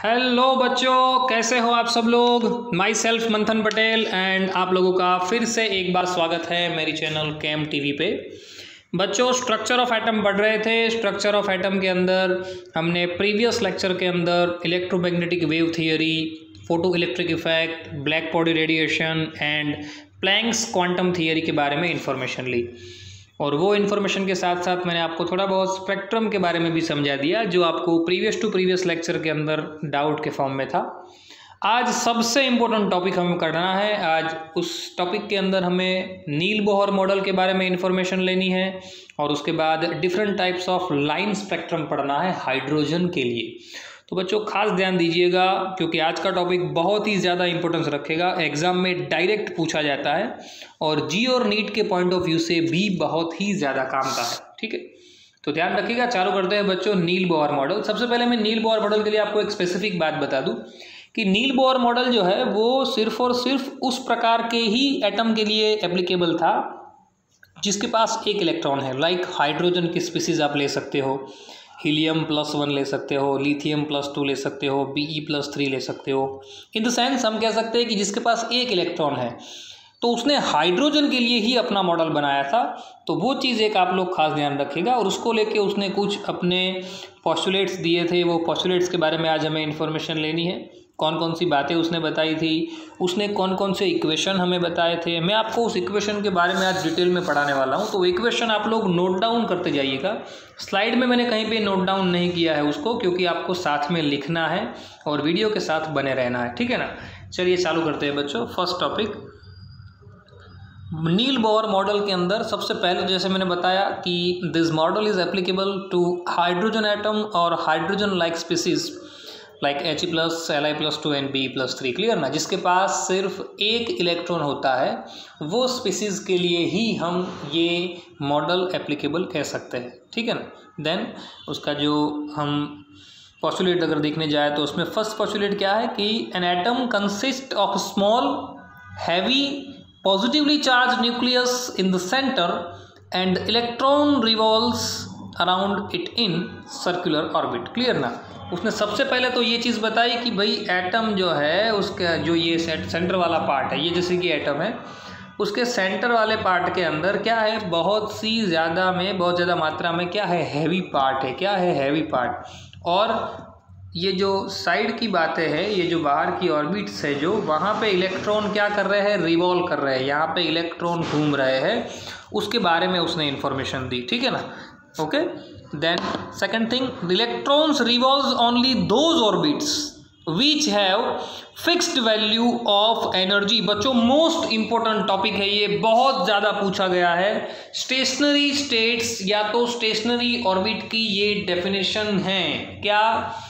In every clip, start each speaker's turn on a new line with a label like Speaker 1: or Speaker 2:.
Speaker 1: Hello बच्चों, कैसे हो आप सब लोग। माई सेल्फ मंथन पटेल एंड आप लोगों का फिर से एक बार स्वागत है मेरी चैनल केम टीवी पे। बच्चों, स्ट्रक्चर ऑफ एटम पढ़ रहे थे। स्ट्रक्चर ऑफ एटम के अंदर हमने प्रीवियस लेक्चर के अंदर electromagnetic wave theory, photo electric effect, black body radiation and Planck's quantum theory के बारे में इंफॉर्मेशन ली। और वो इन्फॉर्मेशन के साथ साथ मैंने आपको थोड़ा बहुत स्पेक्ट्रम के बारे में भी समझा दिया, जो आपको प्रीवियस लेक्चर के अंदर डाउट के फॉर्म में था। आज सबसे इम्पोर्टेंट टॉपिक हमें करना है। आज उस टॉपिक के अंदर हमें नील बोहर मॉडल के बारे में इंफॉर्मेशन लेनी है और उसके बाद different types of line spectrum पढ़ना है हाइड्रोजन के लिए। तो बच्चों खास ध्यान दीजिएगा, क्योंकि आज का टॉपिक बहुत ही ज़्यादा इंपॉर्टेंस रखेगा। एग्जाम में डायरेक्ट पूछा जाता है और जी और नीट के पॉइंट ऑफ व्यू से भी बहुत ही ज़्यादा काम का है। ठीक है, तो ध्यान रखिएगा। चालू करते हैं बच्चों नील बोहर मॉडल। सबसे पहले मैं नील बोहर मॉडल के लिए आपको एक स्पेसिफिक बात बता दूं कि नील बोहर मॉडल जो है वो सिर्फ और सिर्फ उस प्रकार के ही एटम के लिए एप्लीकेबल था जिसके पास एक इलेक्ट्रॉन है। लाइक हाइड्रोजन की स्पीसीज आप ले सकते हो, हीलियम +1 ले सकते हो, लिथियम +2 ले सकते हो, Be+3 ले सकते हो। इन द सेंस हम कह सकते हैं कि जिसके पास एक इलेक्ट्रॉन है तो उसने हाइड्रोजन के लिए ही अपना मॉडल बनाया था। तो वो चीज़ एक आप लोग खास ध्यान रखिएगा। और उसको लेके उसने कुछ अपने पोस्टुलेट्स दिए थे। वो पोस्टुलेट्स के बारे में आज हमें इन्फॉर्मेशन लेनी है। कौन कौन सी बातें उसने बताई थी, उसने कौन कौन से इक्वेशन हमें बताए थे। मैं आपको उस इक्वेशन के बारे में आज डिटेल में पढ़ाने वाला हूँ। तो इक्वेशन आप लोग नोट डाउन करते जाइएगा। स्लाइड में मैंने कहीं पे नोट डाउन नहीं किया है उसको, क्योंकि आपको साथ में लिखना है और वीडियो के साथ बने रहना है। ठीक है ना। चलिए चालू करते हैं बच्चों। First topic Niels Bohr model के अंदर सबसे पहले जैसे मैंने बताया कि this model is applicable to hydrogen atom और hydrogen like species like He+, Li+2 and Be+3। Clear ना। जिसके पास सिर्फ एक इलेक्ट्रॉन होता है वो स्पीसीज के लिए ही हम ये मॉडल एप्लीकेबल कह सकते हैं। ठीक है ना। देन उसका जो हम पोस्टुलेट अगर देखने जाए तो उसमें फर्स्ट पोस्टुलेट क्या है कि an atom consist of small heavy positively charged nucleus in the center and electron revolves around it in circular orbit। Clear ना। उसने सबसे पहले तो ये चीज़ बताई कि भाई एटम जो है उसका जो ये सेंटर वाला पार्ट है, ये जैसे कि एटम है, उसके सेंटर वाले पार्ट के अंदर क्या है, बहुत ज़्यादा मात्रा में क्या है, हैवी पार्ट है। क्या है, हैवी पार्ट। और ये जो साइड की बातें हैं, ये जो बाहर की ऑर्बिट्स है, जो वहाँ पे इलेक्ट्रॉन क्या कर रहे हैं, रिवॉल्व कर रहे हैं, यहाँ पे इलेक्ट्रॉन घूम रहे हैं, उसके बारे में उसने इन्फॉर्मेशन दी। ठीक है ना। Okay. Then second thing, the electrons revolves only those orbits which have fixed value of energy. बच्चों मोस्ट इंपॉर्टेंट टॉपिक है ये, बहुत ज़्यादा पूछा गया है। स्टेशनरी स्टेट्स या तो स्टेशनरी ऑर्बिट की ये डेफिनेशन है। क्या,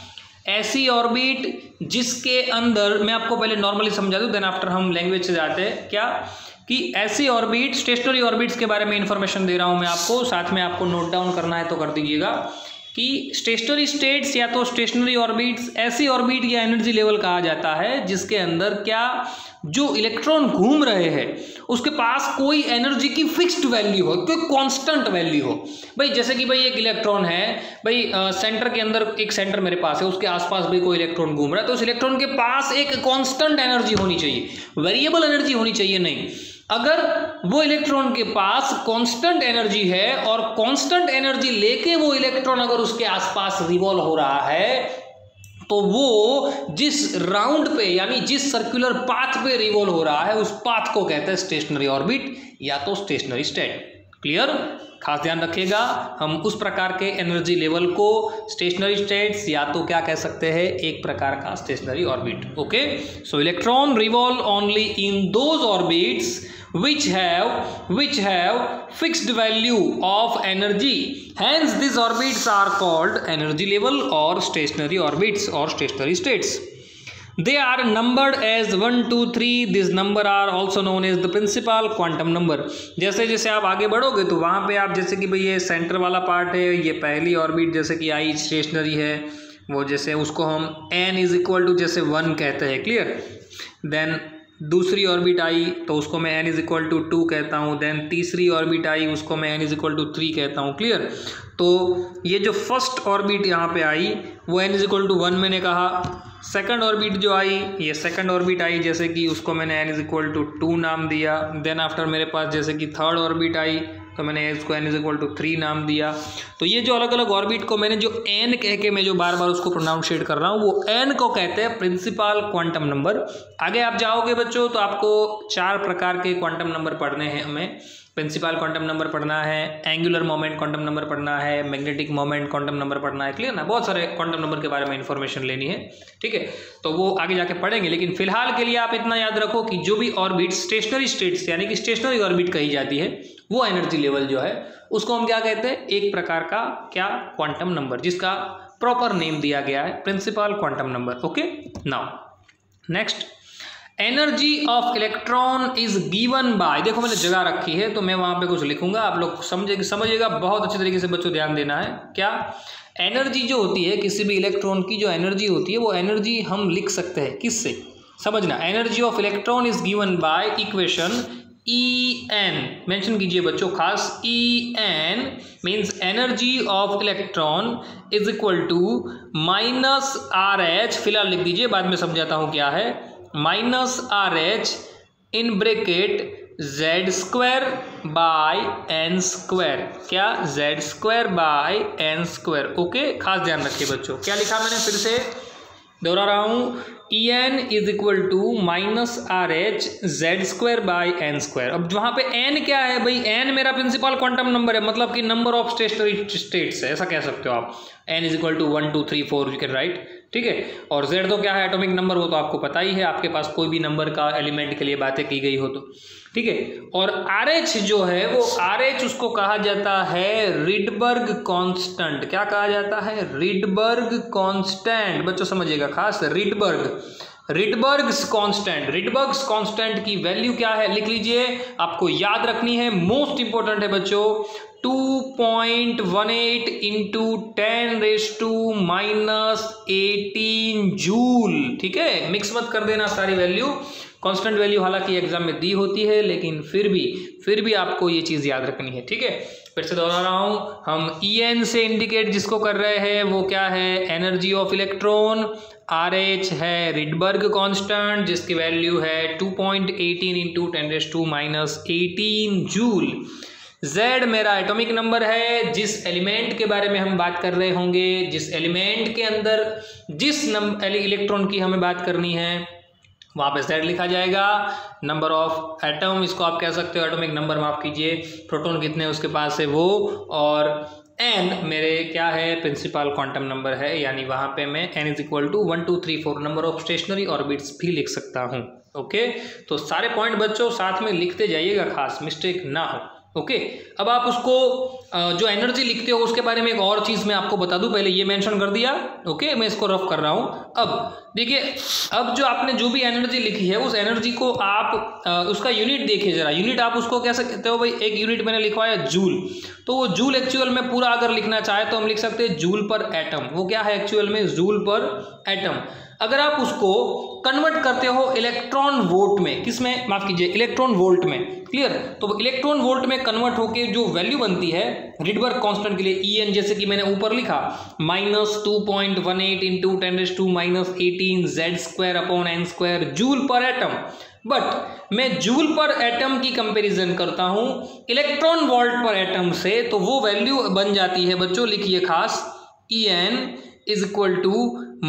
Speaker 1: ऐसी ऑर्बिट जिसके अंदर, मैं आपको पहले नॉर्मली समझा दूं देन आफ्टर हम लैंग्वेज से जाते हैं। क्या कि ऐसी ऑर्बिट, स्टेशनरी ऑर्बिट्स के बारे में इंफॉर्मेशन दे रहा हूं मैं आपको, साथ में आपको नोट डाउन करना है तो कर दीजिएगा कि स्टेशनरी स्टेट्स या तो स्टेशनरी ऑर्बिट्स, ऐसी ऑर्बिट या एनर्जी लेवल कहा जाता है जिसके अंदर क्या, जो इलेक्ट्रॉन घूम रहे हैं उसके पास कोई एनर्जी की फिक्स्ड वैल्यू हो, कोई कांस्टेंट वैल्यू हो। भाई जैसे कि भाई एक इलेक्ट्रॉन है, भाई सेंटर के अंदर एक सेंटर मेरे पास है, उसके आसपास भाई कोई इलेक्ट्रॉन घूम रहा है, तो उस इलेक्ट्रॉन के पास एक कांस्टेंट एनर्जी होनी चाहिए, वेरिएबल एनर्जी होनी चाहिए नहीं। अगर वो इलेक्ट्रॉन के पास कांस्टेंट एनर्जी है और कांस्टेंट एनर्जी लेके वो इलेक्ट्रॉन अगर उसके आसपास रिवॉल्व हो रहा है, तो वो जिस राउंड पे यानी जिस सर्कुलर पाथ पे रिवॉल्व हो रहा है उस पाथ को कहते हैं स्टेशनरी ऑर्बिट या तो स्टेशनरी स्टेट। क्लियर। खास ध्यान रखिएगा, हम उस प्रकार के एनर्जी लेवल को स्टेशनरी स्टेट्स या तो क्या कह सकते हैं, एक प्रकार का stationary orbit. Okay. So electron revolve only in those orbits which have fixed value of energy, hence these orbits are called energy level or stationary orbits or stationary states. They are numbered as 1 2 3. This number are also known as the principal quantum number। जैसे जैसे आप आगे बढ़ोगे तो वहाँ पे आप जैसे कि भाई ये सेंटर वाला पार्ट है, ये पहली ऑर्बिट जैसे कि आई स्टेशनरी है, वो जैसे उसको हम n = जैसे 1 कहते हैं। क्लियर। देन दूसरी ऑर्बिट आई तो उसको मैं n = 2 कहता हूँ। देन तीसरी ऑर्बिट आई उसको मैं n = 3 कहता हूँ। क्लियर। तो ये जो फर्स्ट ऑर्बिट यहाँ पे आई वो n = 1 मैंने कहा, सेकंड ऑर्बिट जो आई, ये सेकंड ऑर्बिट आई, जैसे कि उसको मैंने n=2 नाम दिया। देन आफ्टर मेरे पास जैसे कि थर्ड ऑर्बिट आई तो मैंने इसको n=3 नाम दिया। तो ये जो अलग अलग ऑर्बिट को मैंने जो n कह के मैं जो बार बार उसको प्रोनाउंशिएट कर रहा हूँ, वो n को कहते हैं प्रिंसिपल क्वांटम नंबर। आगे आप जाओगे बच्चों तो आपको 4 प्रकार के क्वांटम नंबर पढ़ने हैं। हमें प्रिंसिपल क्वांटम नंबर पढ़ना है, एंगुलर मोमेंट क्वांटम नंबर पढ़ना है, मैग्नेटिक मोमेंट क्वांटम नंबर पढ़ना है, क्लियर ना। बहुत सारे क्वांटम नंबर के बारे में इंफॉर्मेशन लेनी है, ठीक है, तो वो आगे जाके पढ़ेंगे। लेकिन फिलहाल के लिए आप इतना याद रखो कि जो भी ऑर्बिट स्टेशनरी स्टेट्स यानी कि स्टेशनरी ऑर्बिट कही जाती है, वो एनर्जी लेवल जो है उसको हम क्या कहते हैं, एक प्रकार का क्या क्वांटम नंबर, जिसका प्रॉपर नेम दिया गया है principal quantum number. Okay, now next, energy of electron is given by, देखो मैंने जगह रखी है तो मैं वहां पे कुछ लिखूंगा, आप लोग समझिएगा बहुत अच्छे तरीके से बच्चों, ध्यान देना है। क्या एनर्जी जो होती है किसी भी इलेक्ट्रॉन की, जो एनर्जी होती है वो एनर्जी हम लिख सकते हैं किससे, समझना। Energy of electron is given by equation En, mention कीजिए बच्चों खास, En means energy of electron is equal to -RH, फिलहाल लिख दीजिए, बाद में समझाता हूं क्या है, -RH in bracket Z² by n², क्या Z² बाय n²। ओके, खास ध्यान रखिए बच्चों, क्या लिखा मैंने, फिर से दोहरा रहा हूं, En is equal to -RH Z² by n²। अब वहां पे n क्या है भाई, n मेरा प्रिंसिपल क्वांटम नंबर है, मतलब कि नंबर ऑफ स्टेशनरी स्टेट्स है, ऐसा कह सकते हो आप। n is equal to 1 2 3 4 you can write, ठीक है। और z तो क्या है, एटॉमिक नंबर, वो तो आपको पता ही है, आपके पास कोई भी नंबर का एलिमेंट के लिए बातें की गई हो तो, ठीक है। और RH जो है वो RH उसको कहा जाता है रिडबर्ग कांस्टेंट। क्या कहा जाता है, रिडबर्ग कांस्टेंट, बच्चों समझिएगा खास, रिडबर्ग्स कांस्टेंट की वैल्यू क्या है, लिख लीजिए, आपको याद रखनी है, मोस्ट इंपॉर्टेंट है बच्चों, 2.18 इंटू 10⁻⁻18 जूल, ठीक है। मिक्स मत कर देना सारी वैल्यू, कांस्टेंट वैल्यू हालांकि एग्जाम में दी होती है, लेकिन फिर भी आपको ये चीज़ याद रखनी है, ठीक है। फिर से दोहरा रहा हूँ, हम En से इंडिकेट जिसको कर रहे हैं वो क्या है, एनर्जी ऑफ इलेक्ट्रॉन, RH है रिडबर्ग कांस्टेंट जिसकी वैल्यू है 2.18 इंटू 10⁻⁻18 जूल। Z मेरा एटॉमिक नंबर है, जिस एलिमेंट के बारे में हम बात कर रहे होंगे, जिस एलिमेंट के अंदर जिस इलेक्ट्रॉन की हमें बात करनी है, वहाँ पे Z लिखा जाएगा। नंबर ऑफ एटम, इसको आप कह सकते हो एटॉमिक नंबर, माफ कीजिए, प्रोटॉन कितने उसके पास है वो, और n मेरे क्या है, प्रिंसिपल क्वांटम नंबर है, यानी वहाँ पे मैं n is equal to 1 2 3 4 number of stationary orbits भी लिख सकता हूँ। ओके, तो सारे पॉइंट बच्चों साथ में लिखते जाइएगा, खास मिस्टेक ना हो। ओके, अब आप उसको जो एनर्जी लिखते हो उसके बारे में एक और चीज़ मैं आपको बता दूं, पहले ये मेंशन कर दिया। ओके, मैं इसको रफ कर रहा हूं। अब देखिए, अब जो आपने जो भी एनर्जी लिखी है उस एनर्जी को आप उसका यूनिट देखिए जरा, यूनिट आप उसको कैसे कहते हो भाई, एक यूनिट मैंने लिखवाया जूल, तो वो जूल एक्चुअल में पूरा अगर लिखना चाहे तो हम लिख सकते हैं जूल पर एटम। वो क्या है एक्चुअल में, जूल पर एटम। अगर आप उसको कन्वर्ट करते हो इलेक्ट्रॉन वोल्ट में, किस में, माफ कीजिए, इलेक्ट्रॉन वोल्ट में, क्लियर, तो इलेक्ट्रॉन वोल्ट में कन्वर्ट होके जो वैल्यू बनती है रिडबर्ग कांस्टेंट के लिए, En जैसे कि मैंने ऊपर लिखा -2.18 into 10⁻⁻18 Z² upon n² joule per atom. But मैं जूल पर एटम की कंपैरिजन करता हूं इलेक्ट्रॉन वोल्ट पर एटम से, तो वो वैल्यू बन जाती है बच्चों, लिखिए खास, En is equal to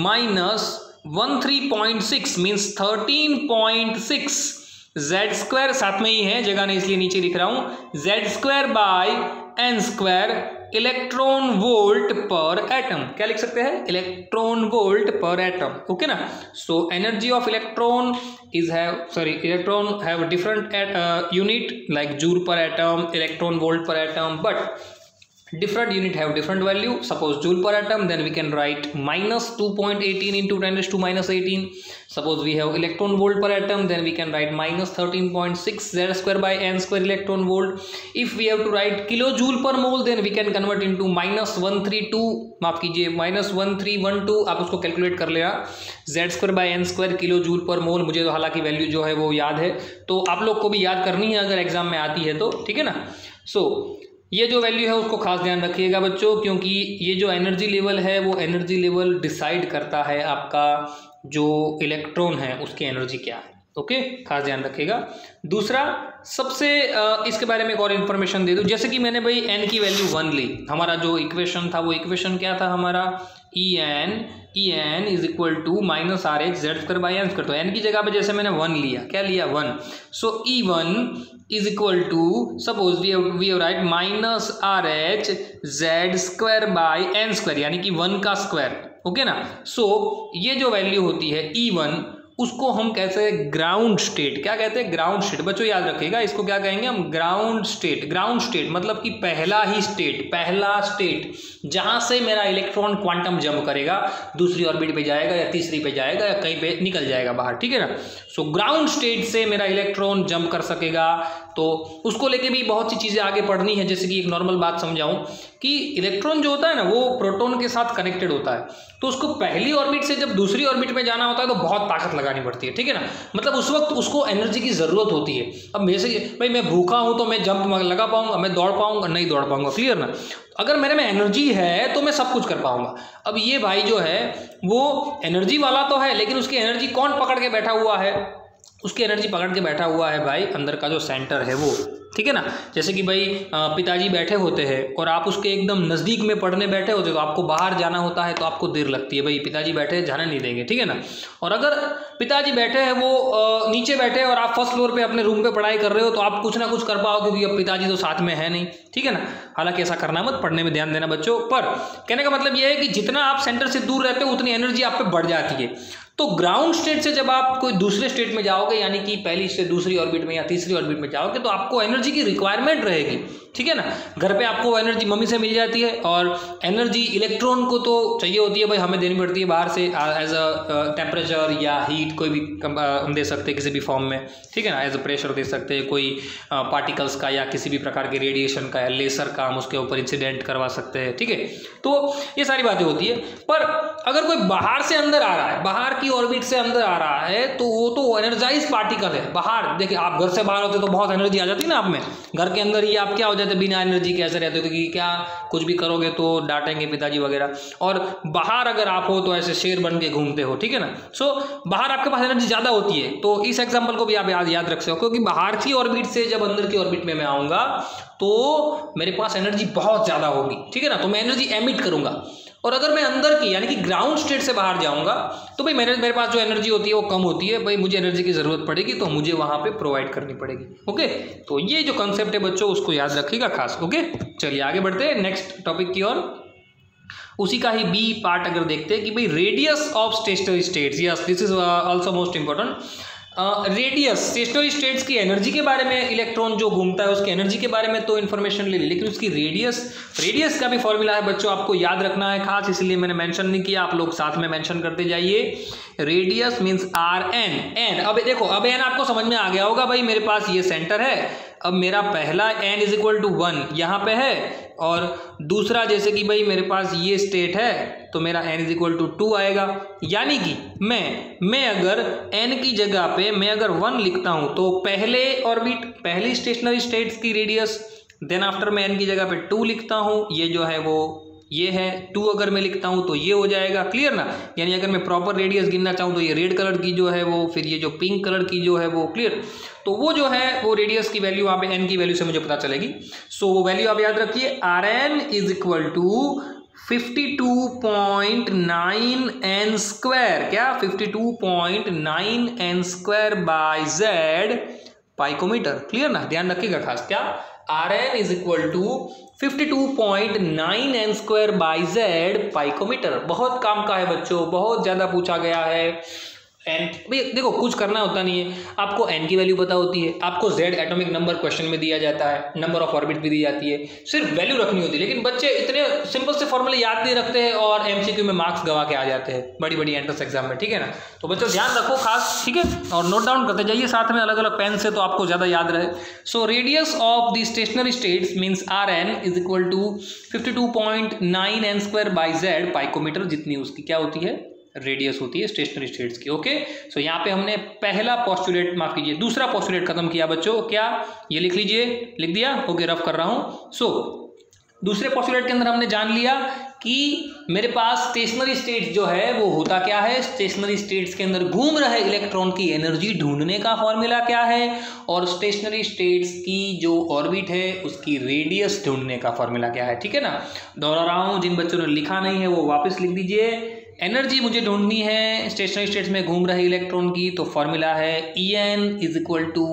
Speaker 1: -13.6 means 13.6 Z² साथ में ही है, जगह नहीं इसलिए नीचे लिख रहा हूं, Z² by n² electron volt per atom. क्या लिख सकते हैं, electron volt per atom. Okay ना, so energy of electron electron have different unit like joule per atom, electron volt per atom, but different unit have different value. Suppose joule per atom, then we can write -2.18 into 10⁻⁻18. Suppose we have electron volt per atom, then we can write -13.6 Z² by n² electron volt. If we have to write kilojoule per mole, then we can convert into -132, माफ कीजिए, -1312, आप उसको calculate कर लेना, Z² by n² kilo joule पर मोल। मुझे तो हालांकि वैल्यू जो है वो याद है, तो आप लोग को भी याद करनी है अगर एग्जाम में आती है तो, ठीक है ना। सो ये जो वैल्यू है उसको खास ध्यान रखिएगा बच्चों, क्योंकि ये जो एनर्जी लेवल है वो एनर्जी लेवल डिसाइड करता है आपका जो इलेक्ट्रॉन है उसकी एनर्जी क्या है। ओके, खास ध्यान रखिएगा। दूसरा, सबसे इसके बारे में एक और इन्फॉर्मेशन दे दूं, जैसे कि मैंने भाई n की वैल्यू 1 ली, हमारा जो इक्वेशन था वो इक्वेशन क्या था हमारा, en is equal to minus R H Z square by N square. तो n की जगह पे जैसे मैंने 1 लिया, क्या लिया 1, so E1 is equal to suppose we have write minus R H Z square by N square, यानी कि 1 का स्क्वायर। ओके ना। सो ये जो वैल्यू होती है E1 उसको हम कहते हैं ग्राउंड स्टेट। क्या कहते हैं, ग्राउंड स्टेट। बच्चों याद रखिएगा, इसको क्या कहेंगे हम, ग्राउंड स्टेट। ग्राउंड स्टेट मतलब कि पहला ही स्टेट, पहला स्टेट जहां से मेरा इलेक्ट्रॉन क्वांटम जंप करेगा, दूसरी ऑर्बिट पे जाएगा या तीसरी पे जाएगा या कहीं पे निकल जाएगा बाहर, ठीक है ना। सो ग्राउंड स्टेट से मेरा इलेक्ट्रॉन जंप कर सकेगा, तो उसको लेके भी बहुत सी चीज़ें आगे पढ़नी है। जैसे कि एक नॉर्मल बात समझाऊं कि इलेक्ट्रॉन जो होता है ना वो प्रोटॉन के साथ कनेक्टेड होता है, तो उसको पहली ऑर्बिट से जब दूसरी ऑर्बिट में जाना होता है तो बहुत ताकत लगानी पड़ती है, ठीक है ना। मतलब उस वक्त उसको एनर्जी की ज़रूरत होती है। अब जैसे भाई मैं भूखा हूँ तो मैं जंप लगा पाऊंगा, मैं दौड़ पाऊंगा, नहीं दौड़ पाऊंगा, क्लियर ना। अगर मेरे में एनर्जी है तो मैं सब कुछ कर पाऊंगा। अब ये भाई जो है वो एनर्जी वाला तो है, लेकिन उसकी एनर्जी कौन पकड़ के बैठा हुआ है, उसकी एनर्जी पकड़ के बैठा हुआ है भाई अंदर का जो सेंटर है वो, ठीक है ना। जैसे कि भाई पिताजी बैठे होते हैं और आप उसके एकदम नज़दीक में पढ़ने बैठे होते हो, तो आपको बाहर जाना होता है तो आपको देर लगती है, भाई पिताजी बैठे हैं जाने नहीं देंगे, ठीक है ना। और अगर पिताजी बैठे हैं वो नीचे बैठे हैं और आप फर्स्ट फ्लोर पे अपने रूम पे पढ़ाई कर रहे हो, तो आप कुछ ना कुछ कर पाओ, क्योंकि अब पिताजी तो साथ में है नहीं, ठीक है ना। हालांकि ऐसा करना मत, पढ़ने में ध्यान देना बच्चों। पर कहने का मतलब यह है कि जितना आप सेंटर से दूर रहते हो उतनी एनर्जी आप पे बढ़ जाती है। तो ग्राउंड स्टेट से जब आप कोई दूसरे स्टेट में जाओगे, यानी कि पहली से दूसरी ऑर्बिट में या तीसरी ऑर्बिट में जाओगे, तो आपको एनर्जी की रिक्वायरमेंट रहेगी, ठीक है ना। घर पे आपको एनर्जी मम्मी से मिल जाती है, और एनर्जी इलेक्ट्रॉन को तो चाहिए होती है भाई, हमें देनी पड़ती है बाहर से एज अ टेम्परेचर या हीट, कोई भी हम दे सकते हैं किसी भी फॉर्म में, ठीक है ना। एज अ प्रेशर दे सकते हैं, कोई पार्टिकल्स का या किसी भी प्रकार के रेडिएशन का या लेसर का हम उसके ऊपर इंसिडेंट करवा सकते हैं, ठीक है। तो ये सारी बातें होती है। पर अगर कोई बाहर से अंदर आ रहा है, बाहर की ऑर्बिट से अंदर आ रहा है, तो वो तो एनर्जाइज पार्टिकल है। बाहर देखिए, आप घर से बाहर होते तो बहुत एनर्जी आ जाती है ना आप में, घर के अंदर ही आप क्या हो जाते, बिना एनर्जी के ऐसे रहते हो, क्योंकि क्या कुछ भी करोगे तो डांटेंगे पिताजी वगैरह। और बाहर अगर आप हो तो ऐसे शेर बन के घूमते हो, ठीक है ना। सो बाहर आपके पास एनर्जी ज़्यादा होती है। तो इस एग्जाम्पल को भी आप याद रख सकते हो, क्योंकि बाहर की ऑर्बिट से जब अंदर की ऑर्बिट में मैं आऊँगा तो मेरे पास एनर्जी बहुत ज़्यादा होगी, ठीक है ना। तो मैं एनर्जी एमिट करूँगा। और अगर मैं अंदर की यानी कि ग्राउंड स्टेट से बाहर जाऊंगा तो भाई मेरे पास जो एनर्जी होती है वो कम होती है, भाई मुझे एनर्जी की ज़रूरत पड़ेगी तो मुझे वहाँ पे प्रोवाइड करनी पड़ेगी। ओके, तो ये जो कंसेप्ट है बच्चों उसको याद रखिएगा खास। ओके, चलिए आगे बढ़ते हैं नेक्स्ट टॉपिक की ओर। उसी का ही बी पार्ट अगर देखते हैं कि भाई radius of stationary states, yes this is also most important. Radius, stationary states की एनर्जी के बारे में, इलेक्ट्रॉन जो घूमता है उसकी एनर्जी के बारे में तो इन्फॉर्मेशन ले ली, लेकिन उसकी रेडियस का भी फॉर्मूला है बच्चों, आपको याद रखना है खास, इसलिए मैंने मेंशन नहीं किया, आप लोग साथ में मेंशन करते जाइए। Radius means R N. अब देखो, अब एन आपको समझ में आ गया होगा, भाई मेरे पास ये सेंटर है, अब मेरा पहला n इज इक्वल टू 1 यहाँ पे है, और दूसरा जैसे कि भाई मेरे पास ये स्टेट है तो मेरा n इज इक्वल टू 2 आएगा। यानी कि मैं अगर n की जगह पे मैं अगर 1 लिखता हूँ तो पहले ऑर्बिट, पहली स्टेशनरी स्टेट्स की रेडियस, देन आफ्टर मैं n की जगह पे 2 लिखता हूँ, ये जो है वो ये है 2 अगर मैं लिखता हूँ तो ये हो जाएगा, क्लियर ना। यानी अगर मैं प्रॉपर रेडियस गिनना चाहूँ तो ये रेड कलर की जो है वो, फिर ये जो पिंक कलर की जो है वो, क्लियर। तो वो जो है वो रेडियस की वैल्यू वहाँ पे n की वैल्यू से मुझे पता चलेगी। सो वो वैल्यू आप याद रखिए, R N is equal to 52.9 n square, क्या 52.9 n square by Z picometre, clear ना, ध्यान रखिएगा खास। क्या R N is equal to 52.9 n square by Z picometre. बहुत काम का है बच्चों, बहुत ज़्यादा पूछा गया है। एन देखो कुछ करना होता नहीं है, आपको एन की वैल्यू पता होती है, आपको जेड एटॉमिक नंबर क्वेश्चन में दिया जाता है, नंबर ऑफ ऑर्बिट भी दी जाती है, सिर्फ वैल्यू रखनी होती है। लेकिन बच्चे इतने सिंपल से फॉर्मूले याद नहीं रखते हैं और एमसीक्यू में मार्क्स गवा के आ जाते हैं बड़ी बड़ी एंट्रेंस एग्जाम में, ठीक है ना। तो बच्चों ध्यान रखो खास, ठीक है, और नोट डाउन करते जाइए साथ में अलग अलग पेन से, तो आपको ज़्यादा याद रहे। So radius of the stationary states means R N is equal to 52.9 n square by Z picometre, जितनी उसकी क्या होती है, रेडियस होती है स्टेशनरी स्टेट्स की। ओके, सो यहाँ पे हमने पहला पोस्टुलेट, माफ कीजिए दूसरा पोस्टुलेट खत्म किया बच्चों। क्या ये लिख लीजिए, लिख दिया, ओके रफ कर रहा हूँ। सो दूसरे पोस्टुलेट के अंदर हमने जान लिया कि मेरे पास स्टेशनरी स्टेट्स जो है वो होता क्या है, स्टेशनरी स्टेट्स के अंदर घूम रहे इलेक्ट्रॉन की एनर्जी ढूंढने का फॉर्मूला क्या है, और स्टेशनरी स्टेट्स की जो ऑर्बिट है उसकी रेडियस ढूंढने का फॉर्मूला क्या है। ठीक है ना, दोहरा रहा हूँ, जिन बच्चों ने लिखा नहीं है वो वापस लिख दीजिए। एनर्जी मुझे ढूंढनी है स्टेशनरी स्टेट्स में घूम रहे इलेक्ट्रॉन की, तो फॉर्मूला है En is equal to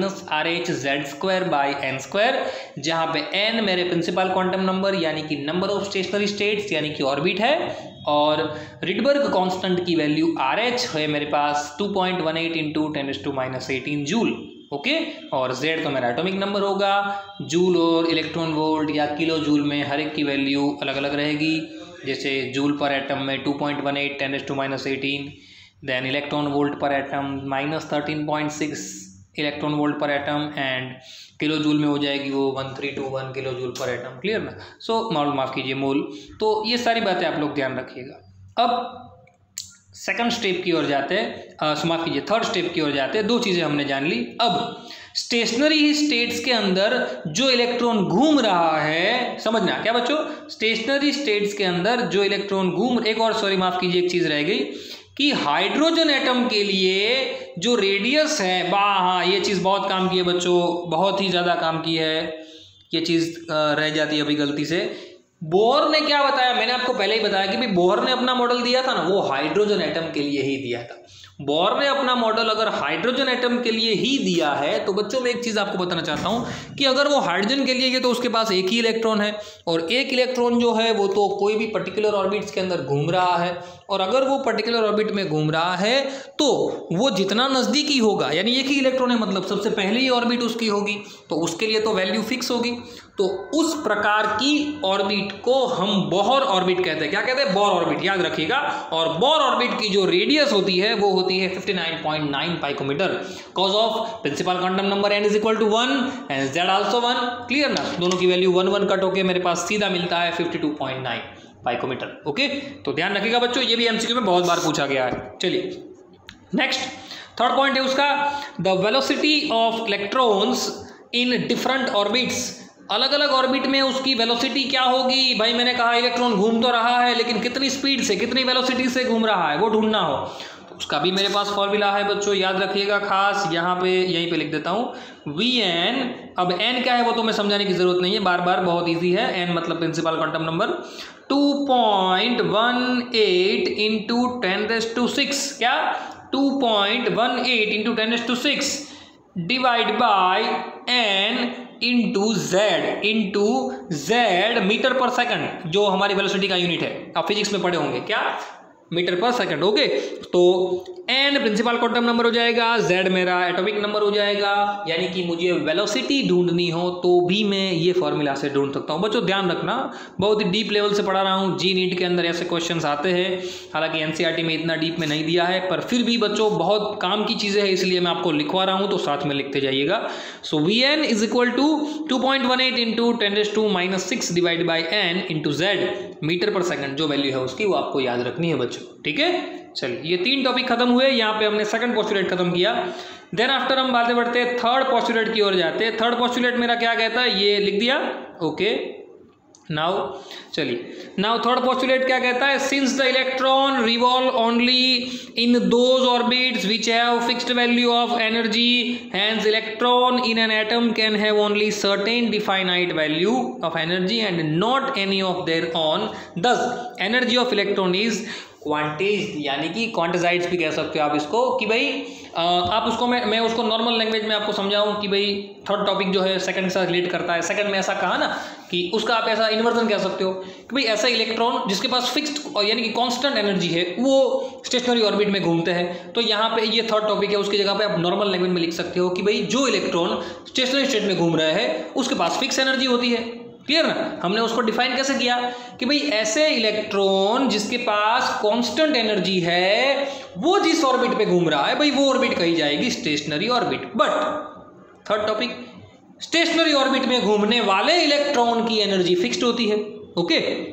Speaker 1: -RH(Z²/n²), जहाँ पे n मेरे प्रिंसिपल क्वांटम नंबर यानी कि नंबर ऑफ स्टेशनरी स्टेट्स यानी कि ऑर्बिट है, और रिडबर्ग कांस्टेंट की वैल्यू RH है मेरे पास 2.18 × 10⁻18 जूल। ओके, और Z तो मेरा एटॉमिक नंबर होगा। जूल और इलेक्ट्रॉन वोल्ट या किलो जूल में हर एक की वैल्यू अलग अलग रहेगी। जैसे जूल पर एटम में 2.18 10⁻18, then electron volt per atom -13.6 electron volt per atom, and kilo joule में हो जाएगी वो 1321 kilo joule per atom. Clear ना। सो माफ़ कीजिए मोल। तो ये सारी बातें आप लोग ध्यान रखिएगा। अब सेकंड स्टेप की ओर जाते हैं, माफ़ कीजिए थर्ड स्टेप की ओर जाते हैं। दो चीज़ें हमने जान ली। अब स्टेशनरी स्टेट्स के अंदर जो इलेक्ट्रॉन घूम रहा है, समझना क्या बच्चों, स्टेशनरी स्टेट्स के अंदर जो इलेक्ट्रॉन एक और सॉरी माफ़ कीजिए एक चीज़ रह गई कि हाइड्रोजन एटम के लिए जो रेडियस है, हाँ ये चीज़ बहुत काम की है बच्चों, बहुत ही ज़्यादा काम की है। ये चीज़ रह जाती है अभी गलती से। बोहर ने क्या बताया, मैंने आपको पहले ही बताया कि भाई बोहर ने अपना मॉडल दिया था ना, वो हाइड्रोजन एटम के लिए ही दिया था। बोहर ने अपना मॉडल अगर हाइड्रोजन एटम के लिए ही दिया है तो बच्चों मैं एक चीज़ आपको बताना चाहता हूं कि अगर वो हाइड्रोजन के लिए है तो उसके पास एक ही इलेक्ट्रॉन है, और एक इलेक्ट्रॉन जो है वो तो कोई भी पर्टिकुलर ऑर्बिट्स के अंदर घूम रहा है, और अगर वो पर्टिकुलर ऑर्बिट में घूम रहा है तो वो जितना नज़दीकी होगा, यानी एक ही इलेक्ट्रॉन है मतलब सबसे पहले ही ऑर्बिट उसकी होगी, तो उसके लिए तो वैल्यू फिक्स होगी। तो उस प्रकार की ऑर्बिट को हम बोहर ऑर्बिट कहते हैं। क्या कहते हैं? बोहर ऑर्बिट, याद रखिएगा। और बोहर ऑर्बिट की जो रेडियस होती है वो होती है 59.9 picometre, cause of principal quantum number n is equal to 1 and z also 1। Clear ना, दोनों की वैल्यू 1 कट होके मेरे पास सीधा मिलता है 52.9 पाइकोमीटर। ओके, तो ध्यान रखिएगा बच्चों, ये भी एमसीक्यू में बहुत बार पूछा गया है। चलिए नेक्स्ट थर्ड पॉइंट है उसका, the velocity of electrons in different orbits. अलग अलग ऑर्बिट में उसकी वेलोसिटी क्या होगी। भाई मैंने कहा इलेक्ट्रॉन घूम तो रहा है लेकिन कितनी स्पीड से, कितनी वेलोसिटी से घूम रहा है वो ढूंढना हो, तो उसका भी मेरे पास फॉर्मूला है बच्चों, याद रखिएगा खास। यहाँ पे यहीं पे लिख देता हूँ Vn। अब n क्या है वो तो मैं समझाने की जरूरत नहीं है, बार बार, बहुत ईजी है। n मतलब प्रिंसिपल क्वांटम नंबर 2.18 इंटू 10⁻⁶, क्या 2.18 into 10⁻⁶ divide by n into z metre per second, जो हमारी वेलोसिटी का यूनिट है, आप फिजिक्स में पढ़े होंगे, क्या मीटर पर सेकंड। ओके, तो n प्रिंसिपल क्वांटम नंबर हो जाएगा, z मेरा एटॉमिक नंबर हो जाएगा, यानी कि मुझे वेलोसिटी ढूंढनी हो तो भी मैं ये फॉर्मूला से ढूंढ सकता हूँ। बच्चों ध्यान रखना, बहुत ही डीप लेवल से पढ़ा रहा हूँ, जी नीट के अंदर ऐसे क्वेश्चंस आते हैं, हालांकि एनसीईआरटी में इतना डीप में नहीं दिया है, पर फिर भी बच्चों बहुत काम की चीज़ें हैं, इसलिए मैं आपको लिखवा रहा हूँ, तो साथ में लिखते जाइएगा। So Vn is equal to 2.18 into 10⁻⁶ divide by n into z metre per second, जो वैल्यू है उसकी वो आपको याद रखनी है बच्चों। ठीक है, चलिए ये 3 टॉपिक खत्म हुए, यहाँ पे हमने सेकंड पोस्टुलेट खत्म किया। देन आफ्टर हम बातें बढ़ते हैं थर्ड पोस्टुलेट की ओर जाते हैं। थर्ड पोस्टुलेट मेरा क्या कहता है, ये लिख दिया। ओके, नाउ चलिए, नाउ थर्ड पोस्टुलेट क्या कहता है, since the electron revolve only in those orbits which have fixed value of energy, hence electron in an atom can have only certain definite value of energy and not any of their own, thus energy of electron is quantized, यानी कि quantized भी कह सकते हो आप इसको, कि भाई आप उसको मैं उसको नॉर्मल लैंग्वेज में आपको समझाऊं कि भाई थर्ड टॉपिक जो है सेकंड के साथ रिलेट करता है। सेकंड में ऐसा कहा ना कि उसका आप ऐसा इन्वर्जन कह सकते हो कि भाई ऐसा इलेक्ट्रॉन जिसके पास फिक्स्ड यानी कि कांस्टेंट एनर्जी है वो स्टेशनरी ऑर्बिट में घूमते हैं, तो यहाँ पे ये थर्ड टॉपिक है, उसकी जगह पे आप नॉर्मल लैंग्वेज में लिख सकते हो कि भाई जो इलेक्ट्रॉन स्टेशनरी स्टेट में घूम रहे हैं उसके पास फिक्स एनर्जी होती है। क्लियर ना, हमने उसको डिफाइन कैसे किया कि भाई ऐसे इलेक्ट्रॉन जिसके पास कांस्टेंट एनर्जी है वो जिस ऑर्बिट पे घूम रहा है भाई वो ऑर्बिट कही जाएगी stationary orbit. But third topic, stationary orbit में घूमने वाले इलेक्ट्रॉन की एनर्जी फिक्स्ड होती है। ओके,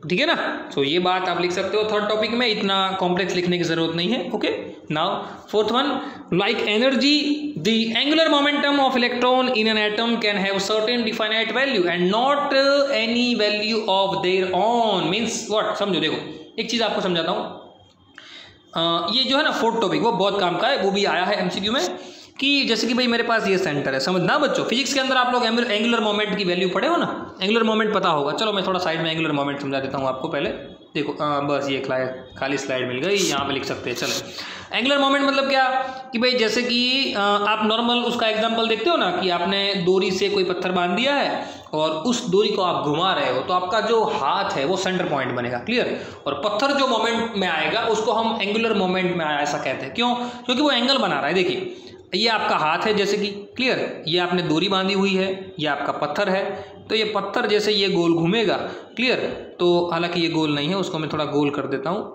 Speaker 1: ठीक है ना। सो ये बात आप लिख सकते हो थर्ड टॉपिक में, इतना कॉम्प्लेक्स लिखने की जरूरत नहीं है। Okay, now fourth one, like energy the angular momentum of electron in an atom can have certain definite value and not any value of their own. Means what, समझो, देखो एक चीज आपको समझाता हूँ। ये जो है ना फोर्थ टॉपिक, वो बहुत काम का है, वो भी आया है एमसीक्यू में, कि जैसे कि भाई मेरे पास ये सेंटर है, समझना बच्चों, फिजिक्स के अंदर आप लोग एंगुलर मोमेंट की वैल्यू पढ़े हो ना, एंगुलर मोमेंट पता होगा। चलो मैं थोड़ा साइड में एंगुलर मोमेंट समझा देता हूँ आपको। पहले देखो, बस ये खाली स्लाइड मिल गई, यहाँ पे लिख सकते हैं। चलो, एंगुलर मोमेंट मतलब क्या कि भाई जैसे कि आप नॉर्मल उसका एग्जांपल देखते हो ना, कि आपने डोरी से कोई पत्थर बांध दिया है और उस डोरी को आप घुमा रहे हो, तो आपका जो हाथ है वो सेंटर पॉइंट बनेगा, क्लियर। और पत्थर जो मोमेंट में आएगा उसको हम एंगुलर मोमेंट में आया ऐसा कहते हैं। क्यों? क्योंकि वो एंगल बना रहा है। देखिए, ये आपका हाथ है जैसे कि, क्लियर, ये आपने डोरी बांधी हुई है, ये आपका पत्थर है, तो ये पत्थर जैसे ये गोल घूमेगा, क्लियर। तो हालांकि ये गोल नहीं है, उसको मैं थोड़ा गोल कर देता हूँ।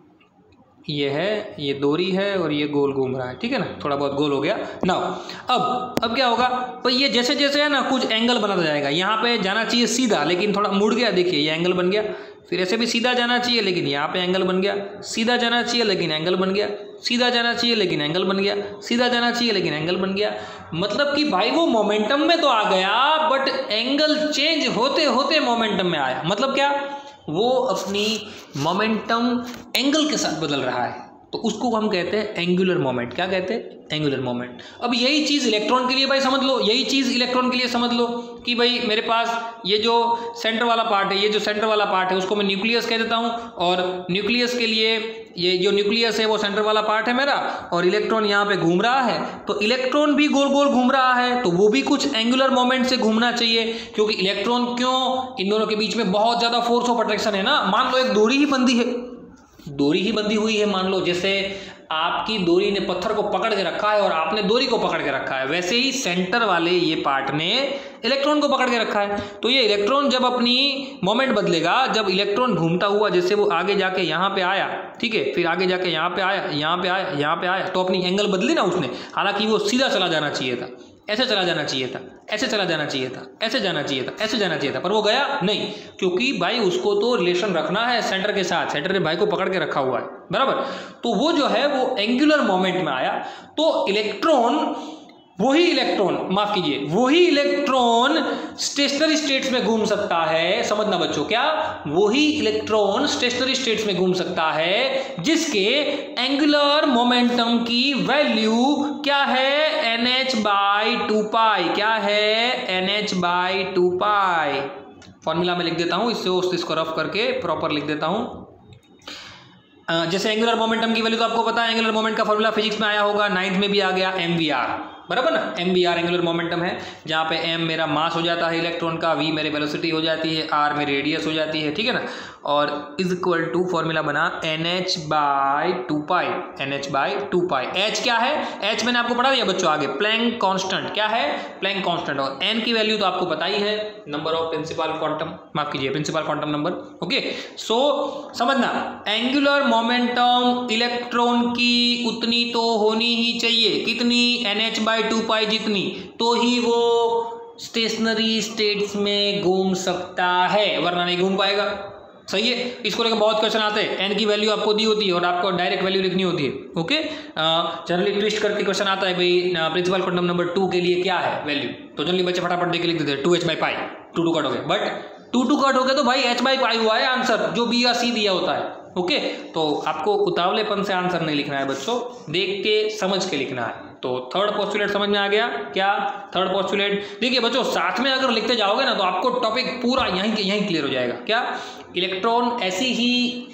Speaker 1: ये है, ये डोरी है और ये गोल घूम रहा है, ठीक है ना, थोड़ा बहुत गोल हो गया। नाउ अब क्या होगा भाई, ये जैसे जैसे है ना कुछ एंगल बनाता जाएगा। यहाँ पे जाना चाहिए सीधा, लेकिन थोड़ा मुड़ गया, देखिए ये एंगल बन गया। फिर ऐसे भी सीधा जाना चाहिए, लेकिन यहाँ पे एंगल बन गया। सीधा जाना चाहिए लेकिन एंगल बन गया। सीधा जाना चाहिए लेकिन एंगल बन गया। सीधा जाना चाहिए लेकिन एंगल बन गया। मतलब कि भाई वो मोमेंटम में तो आ गया, बट एंगल चेंज होते होते मोमेंटम में आया। मतलब क्या, वो अपनी मोमेंटम एंगल के साथ बदल रहा है, तो उसको हम कहते हैं एंगुलर मोमेंट। क्या कहते हैं? Angular moment. अब यही चीज़ इलेक्ट्रॉन के लिए भाई समझ लो, यही चीज़ इलेक्ट्रॉन के लिए समझ लो कि भाई मेरे पास ये जो सेंटर वाला पार्ट है, ये जो सेंटर वाला पार्ट है उसको मैं न्यूक्लियस कह देता हूँ, और न्यूक्लियस के लिए ये जो न्यूक्लियस है वो सेंटर वाला पार्ट है मेरा, और इलेक्ट्रॉन यहाँ पे घूम रहा है, तो इलेक्ट्रॉन भी गोल गोल घूम रहा है, तो वो भी कुछ एंगुलर मोमेंट से घूमना चाहिए। क्योंकि इलेक्ट्रॉन क्यों, इन दोनों के बीच में बहुत ज़्यादा फोर्स ऑफ अट्रैक्शन है ना। मान लो एक डोरी ही बंधी है, डोरी ही बंधी हुई है, मान लो जैसे आपकी डोरी ने पत्थर को पकड़ के रखा है और आपने डोरी को पकड़ के रखा है, वैसे ही सेंटर वाले ये पार्ट ने इलेक्ट्रॉन को पकड़ के रखा है। तो ये इलेक्ट्रॉन जब अपनी मोमेंट बदलेगा, जब इलेक्ट्रॉन घूमता हुआ जैसे वो आगे जाके यहाँ पे आया, ठीक है, फिर आगे जाके यहाँ पे आया, यहाँ पे आया, यहाँ पे आया, तो अपनी एंगल बदली ना उसने। हालांकि वो सीधा चला जाना चाहिए था, ऐसे चला जाना चाहिए था, ऐसे चला जाना चाहिए था, ऐसे जाना चाहिए था, ऐसे जाना चाहिए था, पर वो गया नहीं, क्योंकि भाई उसको तो रिलेशन रखना है सेंटर के साथ, सेंटर ने भाई को पकड़ के रखा हुआ है, बराबर। तो वो जो है वो एंगुलर मोमेंट में आया। तो इलेक्ट्रॉन, वही इलेक्ट्रॉन, माफ कीजिए, वही इलेक्ट्रॉन स्टेशनरी स्टेट्स में घूम सकता है। समझना बच्चों, क्या वही इलेक्ट्रॉन स्टेशनरी स्टेट्स में घूम सकता है जिसके एंगुलर मोमेंटम की वैल्यू क्या है, NH/2π। क्या है? NH/2π। फॉर्मूला में लिख देता हूं, इसको रफ करके प्रॉपर लिख देता हूं। जैसे एंगुलर मोमेंटम की वैल्यू तो आपको पता है, एंगुलर मोमेंट का फॉर्मूला फिजिक्स में आया होगा, 9th में भी आ गया, MVR, बराबर ना। MVR एंगुलर मोमेंटम है, जहाँ पे M मेरा मास हो जाता है इलेक्ट्रॉन का, V मेरी वेलोसिटी हो जाती है, R मेरी रेडियस हो जाती है, ठीक है ना, और इज इक्वल टू फॉर्मूला बना NH/2π। NH/2π। H क्या है? H मैंने आपको पढ़ा दिया बच्चों आगे, प्लैंक कांस्टेंट। क्या है? Planck constant. और N की वैल्यू तो आपको पता ही है, नंबर ऑफ प्रिंसिपल क्वांटम, माफ कीजिए principal quantum number. Okay, so समझना, एंगुलर मोमेंटम इलेक्ट्रॉन की उतनी तो होनी ही चाहिए, कितनी? NH/2π जितनी, तो ही वो स्टेशनरी स्टेट्स में घूम सकता है, वरना नहीं घूम पाएगा। सही है। इसको लेकर बहुत क्वेश्चन आते हैं, एन की वैल्यू आपको दी होती है और आपको डायरेक्ट वैल्यू लिखनी होती है। ओके, जनरली ट्विस्ट करके क्वेश्चन आता है भाई प्रिंसिपल क्वांटम नंबर 2 के लिए क्या है वैल्यू, तो जनरली बच्चे फटाफट देख के लिख देते हैं 2h/π, 2 कट हो गया, बट 2 कट हो गया तो भाई h/π हुआ है आंसर, जो बी या सी दिया होता है। ओके, तो आपको उतावलेपन से आंसर नहीं लिखना है बच्चों, देख के समझ के लिखना है। तो थर्ड पोस्टुलेट समझ में आ गया क्या? थर्ड पोस्टुलेट देखिए बच्चों, साथ में अगर लिखते जाओगे ना तो आपको टॉपिक पूरा यहीं क्लियर हो जाएगा। क्या? इलेक्ट्रॉन ऐसी ही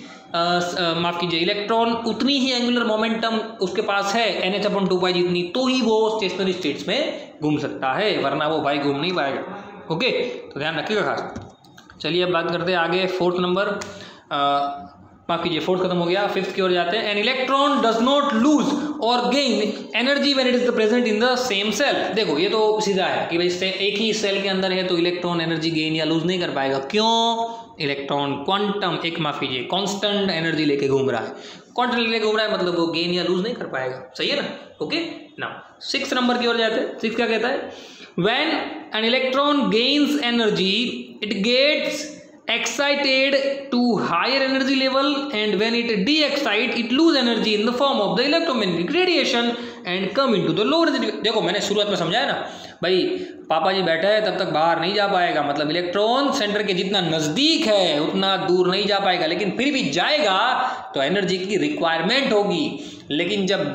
Speaker 1: माफ कीजिए, इलेक्ट्रॉन उतनी ही एंगुलर मोमेंटम उसके पास है NH/2π जितनी, तो ही वो स्टेशनरी स्टेट्स में घूम सकता है, वरना वो भाई घूम नहीं पाएगा। ओके, तो ध्यान रखिएगा खास। चलिए अब बात करते हैं आगे, फोर्थ नंबर, माफ कीजिए फोर्थ खत्म हो गया, फिफ्थ की ओर जाते हैं। An electron does not lose और gain energy when it is present in the same shell. देखो ये तो सीधा है कि भाई एक ही सेल के अंदर है तो इलेक्ट्रॉन एनर्जी गेन या लूज नहीं कर पाएगा। क्यों? इलेक्ट्रॉन क्वांटम, एक माफ कीजिए कांस्टेंट एनर्जी लेके घूम रहा है, क्वांटम लेके घूम रहा है, मतलब वो गेन या लूज नहीं कर पाएगा। सही है ना? ओके, नाउ सिक्स नंबर की ओर जाते हैं। सिक्स क्या कहता है? When an electron gains energy it gets excited to higher energy level, and when it de-excite it lose energy in the form of the electromagnetic radiation and come into the lower energy. देखो मैंने शुरुआत में समझाया ना भाई, पापा जी बैठे हैं तब तक बाहर नहीं जा पाएगा, मतलब इलेक्ट्रॉन सेंटर के जितना नज़दीक है उतना दूर नहीं जा पाएगा, लेकिन फिर भी जाएगा तो एनर्जी की रिक्वायरमेंट होगी। लेकिन जब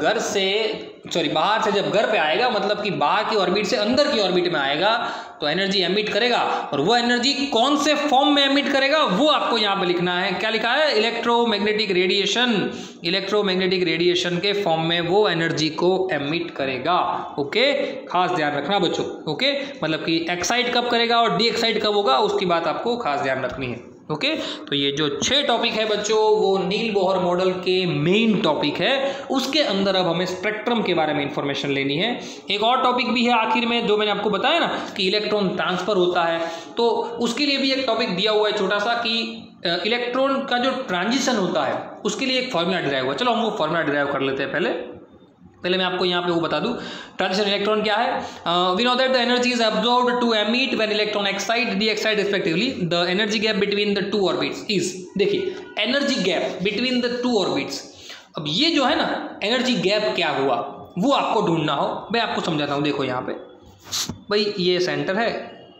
Speaker 1: बाहर से जब घर पे आएगा, मतलब कि बाहर की ऑर्बिट से अंदर की ऑर्बिट में आएगा तो एनर्जी एमिट करेगा, और वो एनर्जी कौन से फॉर्म में एमिट करेगा वो आपको यहाँ पे लिखना है। क्या लिखा है? Electromagnetic radiation. इलेक्ट्रोमैग्नेटिक रेडिएशन के फॉर्म में वो एनर्जी को एमिट करेगा। ओके, खास ध्यान रखना बच्चों। ओके, मतलब कि एक्साइट कब करेगा और डी एक्साइट कब होगा उसकी बात आपको खास ध्यान रखनी है। ओके, तो ये जो 6 टॉपिक है बच्चों वो नील बोहर मॉडल के मेन टॉपिक है। उसके अंदर अब हमें स्पेक्ट्रम के बारे में इंफॉर्मेशन लेनी है। एक और टॉपिक भी है आखिर में, जो मैंने आपको बताया ना कि इलेक्ट्रॉन ट्रांसफर होता है, तो उसके लिए भी एक टॉपिक दिया हुआ है छोटा सा कि इलेक्ट्रॉन का जो ट्रांजिशन होता है उसके लिए एक फॉर्मूला डिराइव हुआ। चलो हम वो फॉर्मूला डिराइव कर लेते हैं। पहले मैं आपको यहाँ पे वो बता दूं, ट्रांजिशन इलेक्ट्रॉन क्या है। We know that the energy is absorbed to emit when electron excite de excite respectively. The energy gap between the two orbits is, देखिए energy gap between the two orbits. अब ये जो है ना energy gap क्या हुआ वो आपको ढूंढना हो, मैं आपको समझाता हूँ। देखो यहाँ पे भाई ये सेंटर है,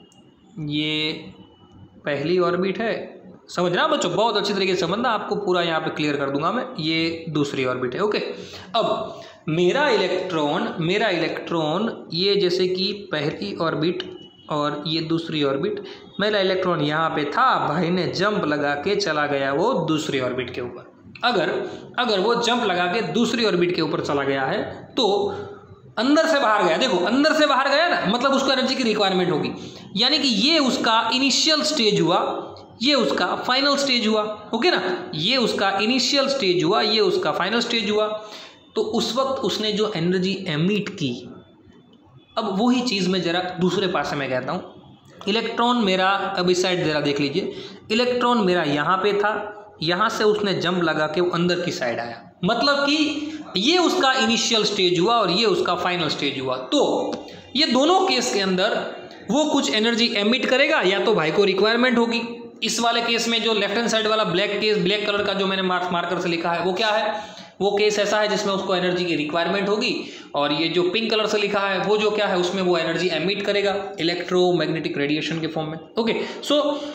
Speaker 1: ये पहली ऑर्बिट है, समझना बच्चों बहुत अच्छी तरीके से समझना, आपको पूरा यहाँ पे क्लियर कर दूंगा मैं। ये दूसरी ऑर्बिट है। ओके, अब मेरा इलेक्ट्रॉन ये जैसे कि पहली ऑर्बिट और ये दूसरी ऑर्बिट, मेरा इलेक्ट्रॉन यहाँ पे था, भाई ने जंप लगा के चला गया वो दूसरी ऑर्बिट के ऊपर। अगर वो जंप लगा के दूसरी ऑर्बिट के ऊपर चला गया है तो अंदर से बाहर गया, देखो अंदर से बाहर गया ना, मतलब उसको एनर्जी की रिक्वायरमेंट होगी। यानी कि ये उसका इनिशियल स्टेज हुआ, ये उसका फाइनल स्टेज हुआ। ओके ना, ये उसका इनिशियल स्टेज हुआ, ये उसका फाइनल स्टेज हुआ। तो उस वक्त उसने जो एनर्जी एमिट की, अब वही चीज़ मैं जरा दूसरे पासे में कहता हूँ। इलेक्ट्रॉन मेरा, अब इस साइड जरा देख लीजिए, इलेक्ट्रॉन मेरा यहाँ पे था, यहाँ से उसने जंप लगा के वो अंदर की साइड आया, मतलब कि ये उसका इनिशियल स्टेज हुआ और ये उसका फाइनल स्टेज हुआ। तो ये दोनों केस के अंदर वो कुछ एनर्जी एमिट करेगा, या तो भाई को रिक्वायरमेंट होगी। इस वाले केस में जो लेफ्ट हैंड साइड वाला ब्लैक कलर का जो मैंने मार्कर से लिखा है वो क्या है, वो केस ऐसा है जिसमें उसको एनर्जी की रिक्वायरमेंट होगी। और ये जो पिंक कलर से लिखा है वो जो क्या है, उसमें वो एनर्जी एमिट करेगा इलेक्ट्रोमैग्नेटिक रेडिएशन के फॉर्म में। ओके, सो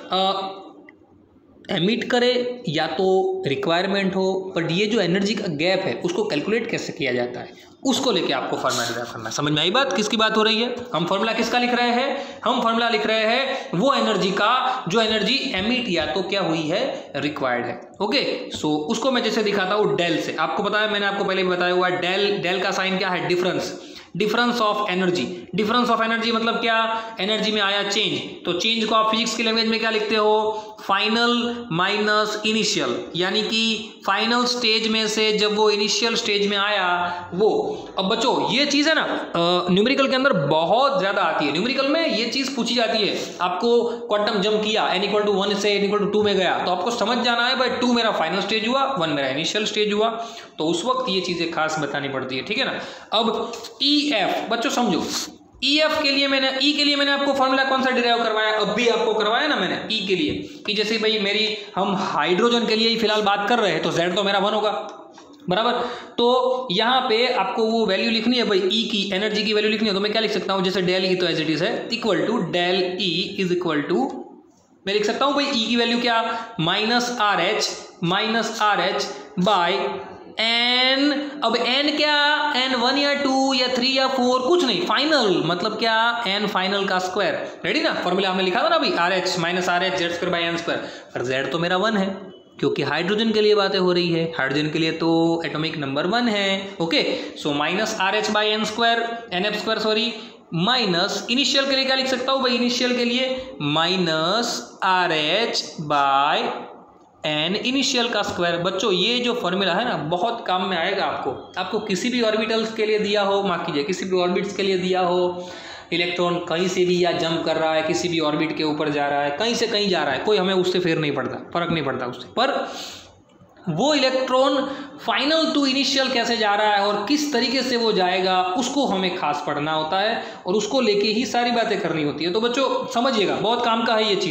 Speaker 1: एमिट करे या तो रिक्वायरमेंट हो, बट ये जो एनर्जी का गैप है उसको कैलकुलेट कैसे किया जाता है उसको लेके आपको फॉर्मूला डिराइव करना है। समझ में आई बात? किसकी बात हो रही है? हम फॉर्मूला किसका लिख रहे हैं? हम फॉर्मूला लिख रहे हैं वो एनर्जी का जो एनर्जी एमिट या तो क्या हुई है, रिक्वायर्ड है। ओके, सो उसको मैं जैसे दिखाता हूँ डेल से। आपको पता है, मैंने आपको पहले भी बताया हुआ है, डेल का साइन क्या है, difference of energy. Difference of energy मतलब क्या, एनर्जी में आया चेंज, तो चेंज को आप फिजिक्स की लैंग्वेज में क्या लिखते हो, फाइनल माइनस इनिशियल। यानी कि फाइनल स्टेज में से जब वो इनिशियल स्टेज में आया वो। अब बच्चों ये चीज़ है ना न्यूमेरिकल के अंदर बहुत ज़्यादा आती है। न्यूमेरिकल में ये चीज़ पूछी जाती है, आपको क्वांटम जंप किया n=1 से n=2 में गया, तो आपको समझ जाना है भाई 2 मेरा फाइनल स्टेज हुआ, 1 मेरा इनिशियल स्टेज हुआ, तो उस वक्त ये चीज़ें खास बतानी पड़ती है। ठीक है ना। अब EF बच्चों समझो, EF के लिए मैंने E के लिए मैंने आपको फॉर्मूला कौन सा डिराइव करवाया, अब भी आपको करवाया ना मैंने E के लिए, कि जैसे भाई हम हाइड्रोजन के लिए ही फिलहाल बात कर रहे हैं तो Z तो मेरा 1 होगा, बराबर। तो यहाँ पे आपको वो वैल्यू लिखनी है भाई, E की एनर्जी की वैल्यू लिखनी है, तो मैं क्या लिख सकता हूँ, जैसे डेल E तो एज इट इज है, equal to del E is equal to, मैं लिख सकता हूँ भाई E की वैल्यू क्या, minus R H by n। अब n क्या, n 1 या 2 या 3 या 4 कुछ नहीं, फाइनल मतलब क्या, n फाइनल का स्क्वायर। रेडी ना, फॉर्मूला हमने लिखा था ना भाई, R H minus R H Z square by N square. पर z तो मेरा 1 है, क्योंकि हाइड्रोजन के लिए बातें हो रही है, हाइड्रोजन के लिए तो एटॉमिक नंबर 1 है। Okay, so minus R H by N square, N F square sorry, minus initial के लिए क्या लिख सकता हूँ भाई, इनिशियल के लिए minus R H by N initial का स्क्वायर। बच्चों ये जो फॉर्मूला है ना बहुत काम में आएगा आपको किसी भी ऑर्बिटल्स के लिए दिया हो, माफ कीजिए किसी भी ऑर्बिट्स के लिए दिया हो, इलेक्ट्रॉन कहीं से भी या जंप कर रहा है, किसी भी ऑर्बिट के ऊपर जा रहा है, कहीं से कहीं जा रहा है, कोई हमें उससे फर्क नहीं पड़ता उससे, पर वो इलेक्ट्रॉन फाइनल टू इनिशियल कैसे जा रहा है और किस तरीके से वो जाएगा उसको हमें खास पढ़ना होता है, और उसको लेके ही सारी बातें करनी होती है। तो बच्चों समझिएगा, बहुत काम का है ये चीज़।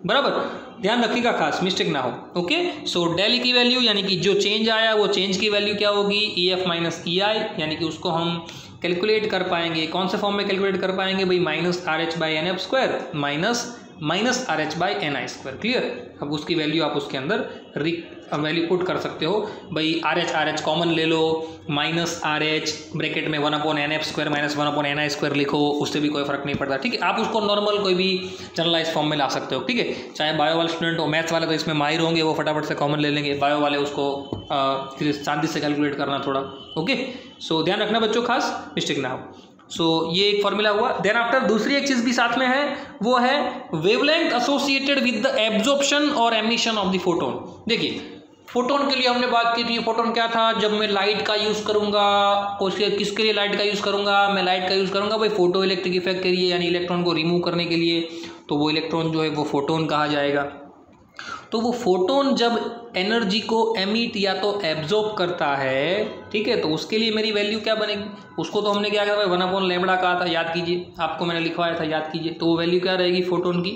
Speaker 1: बराबर, ध्यान रखिएगा खास मिस्टेक ना हो। ओके, सो डेल ई की वैल्यू यानी कि जो चेंज आया वो चेंज की वैल्यू क्या होगी, ई एफ माइनस ई आई, यानी कि उसको हम कैलकुलेट कर पाएंगे। कौन से फॉर्म में कैलकुलेट कर पाएंगे भाई, minus R H by N F square minus R H by N I square. Clear, अब उसकी वैल्यू आप उसके अंदर वैल्यू पुट कर सकते हो भाई। आर एच कॉमन ले लो, माइनस आर एच ब्रैकेट में 1/nf square minus 1/ni square लिखो, उससे भी कोई फर्क नहीं पड़ता। ठीक है, आप उसको नॉर्मल कोई भी जनरलाइज फॉर्म में ला सकते हो। ठीक है, चाहे बायो वाले स्टूडेंट हो, मैथ्स वाले तो इसमें माहिर होंगे, वो फटाफट से कॉमन ले लेंगे, बायो वाले उसको शांति से कैलकुलेट करना थोड़ा। ओके, सो ध्यान रखना बच्चों, खास मिस्टेक ना हो। सो ये एक फॉर्मूला हुआ। देन आफ्टर दूसरी एक चीज़ भी साथ में है, वो है wavelength associated with the absorption और एमिशन ऑफ द फोटोन। देखिए, फोटोन के लिए हमने बात की थी, फोटोन क्या था, जब मैं लाइट का यूज़ करूंगा, किसके लिए लाइट का यूज़ करूंगा, मैं लाइट का यूज़ करूंगा भाई फोटो इलेक्ट्रिक इफेक्ट के लिए, यानी इलेक्ट्रॉन को रिमूव करने के लिए, तो वो इलेक्ट्रॉन जो है वो फोटोन कहा जाएगा। तो वो फोटोन जब एनर्जी को एमिट या तो एब्जॉर्ब करता है, ठीक है, तो उसके लिए मेरी वैल्यू क्या बनेगी, उसको तो हमने क्या कहा, 1/λ कहा था, याद कीजिए, आपको मैंने लिखवाया था, याद कीजिए। तो वो वैल्यू क्या रहेगी फोटोन की,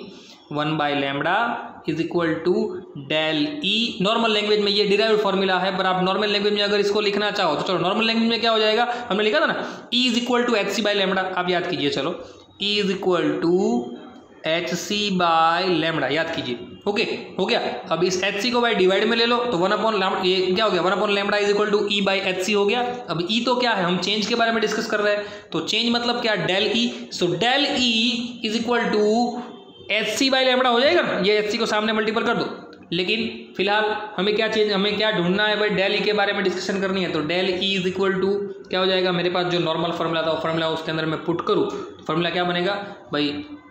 Speaker 1: 1/λ is equal to del E. Normal language में ये डिराइव्ड फॉर्मूला है, पर आप नॉर्मल लैंग्वेज में अगर इसको लिखना चाहो तो चलो, नॉर्मल लैंग्वेज में क्या हो जाएगा, हमने लिखा था ना, E is equal to H C by lambda, आप याद कीजिए, चलो, E is equal to H C by lambda, याद कीजिए। ओके, हो गया। अब इस एच सी को बाई डिवाइड में ले लो, तो 1/λ, ये क्या हो गया, 1/λ is equal to E by H C हो गया। अब ई तो क्या है, हम चेंज के बारे में डिस्कस कर रहे हैं, तो चेंज मतलब क्या, del E. So del E is equal to H C by lambda हो जाएगा ना, ये एच सी को सामने मल्टीपल कर दो। लेकिन फिलहाल हमें क्या ढूंढना है भाई, डेल ई के बारे में डिस्कशन करनी है, तो del E is equal to क्या हो जाएगा, मेरे पास जो नॉर्मल फार्मूला था वो फार्मूला उसके अंदर मैं पुट करूँ, तो फार्मूला क्या बनेगा भाई,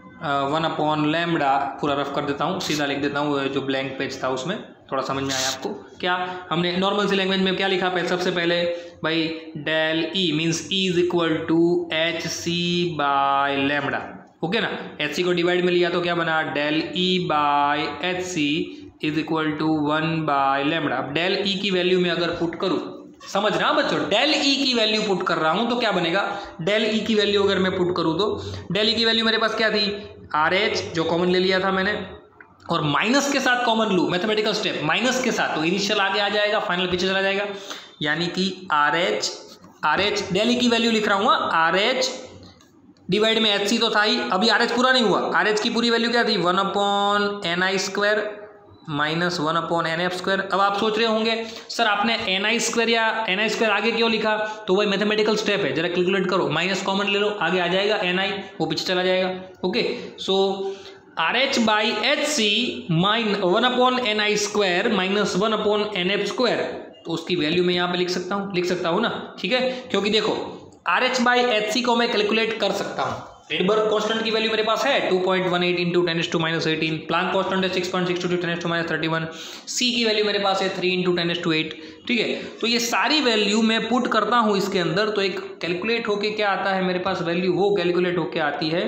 Speaker 1: 1/λ, पूरा रफ कर देता हूँ, सीधा लिख देता हूँ, जो ब्लैंक पेज था उसमें थोड़ा समझ में आया आपको। क्या हमने नॉर्मल सी लैंग्वेज में क्या लिखा सबसे पहले भाई, del E means E is equal to H C by lambda. Okay ना, एच सी को डिवाइड में लिया तो क्या बना, del E by H C is equal to 1/λ। अब डेल ई की वैल्यू में अगर पुट करूँ, समझना बच्चों, डेल ई की वैल्यू पुट कर रहा हूं तो क्या बनेगा, डेल ई की वैल्यू अगर मैं पुट करूं तो डेल ई की वैल्यू मेरे पास क्या थी, आर एच जो कॉमन ले लिया था मैंने, और माइनस के साथ कॉमन लूँ, मैथमेटिकल स्टेप माइनस के साथ, तो इनिशियल आगे आ जाएगा, फाइनल पीछे चला जाएगा, यानी कि आर एच डेल ई की वैल्यू लिख रहा हूँ, आर एच डिवाइड में एच सी तो था ही, अभी आर एच पूरा नहीं हुआ, आर एच की पूरी वैल्यू क्या थी, 1/ni square minus 1/nf square. अब आप सोच रहे होंगे सर आपने ni स्क्वायर या ni स्क्वायर आगे क्यों लिखा, तो वही मैथमेटिकल स्टेप है, जरा कैलकुलेट करो, माइनस कॉमन ले लो, आगे आ जाएगा ni, वो पीछे चला जाएगा। Okay, so R H by H C 1/ni square minus 1/nf square, तो उसकी वैल्यू मैं यहाँ पे लिख सकता हूँ ना, ठीक है, क्योंकि देखो R H by H C को मैं कैलकुलेट कर सकता हूँ। रेडबर्ग कांस्टेंट की वैल्यू मेरे पास है 2.18 इंटू 10⁻⁻18, प्लांक कांस्टेंट है 6.62 10⁻31, सी की वैल्यू मेरे पास है 3 इंटू 10⁸, ठीक है। तो ये सारी वैल्यू मैं पुट करता हूँ इसके अंदर, तो एक कैलकुलेट होके क्या आता है मेरे पास वैल्यू, वो कैलकुलेट होके आती है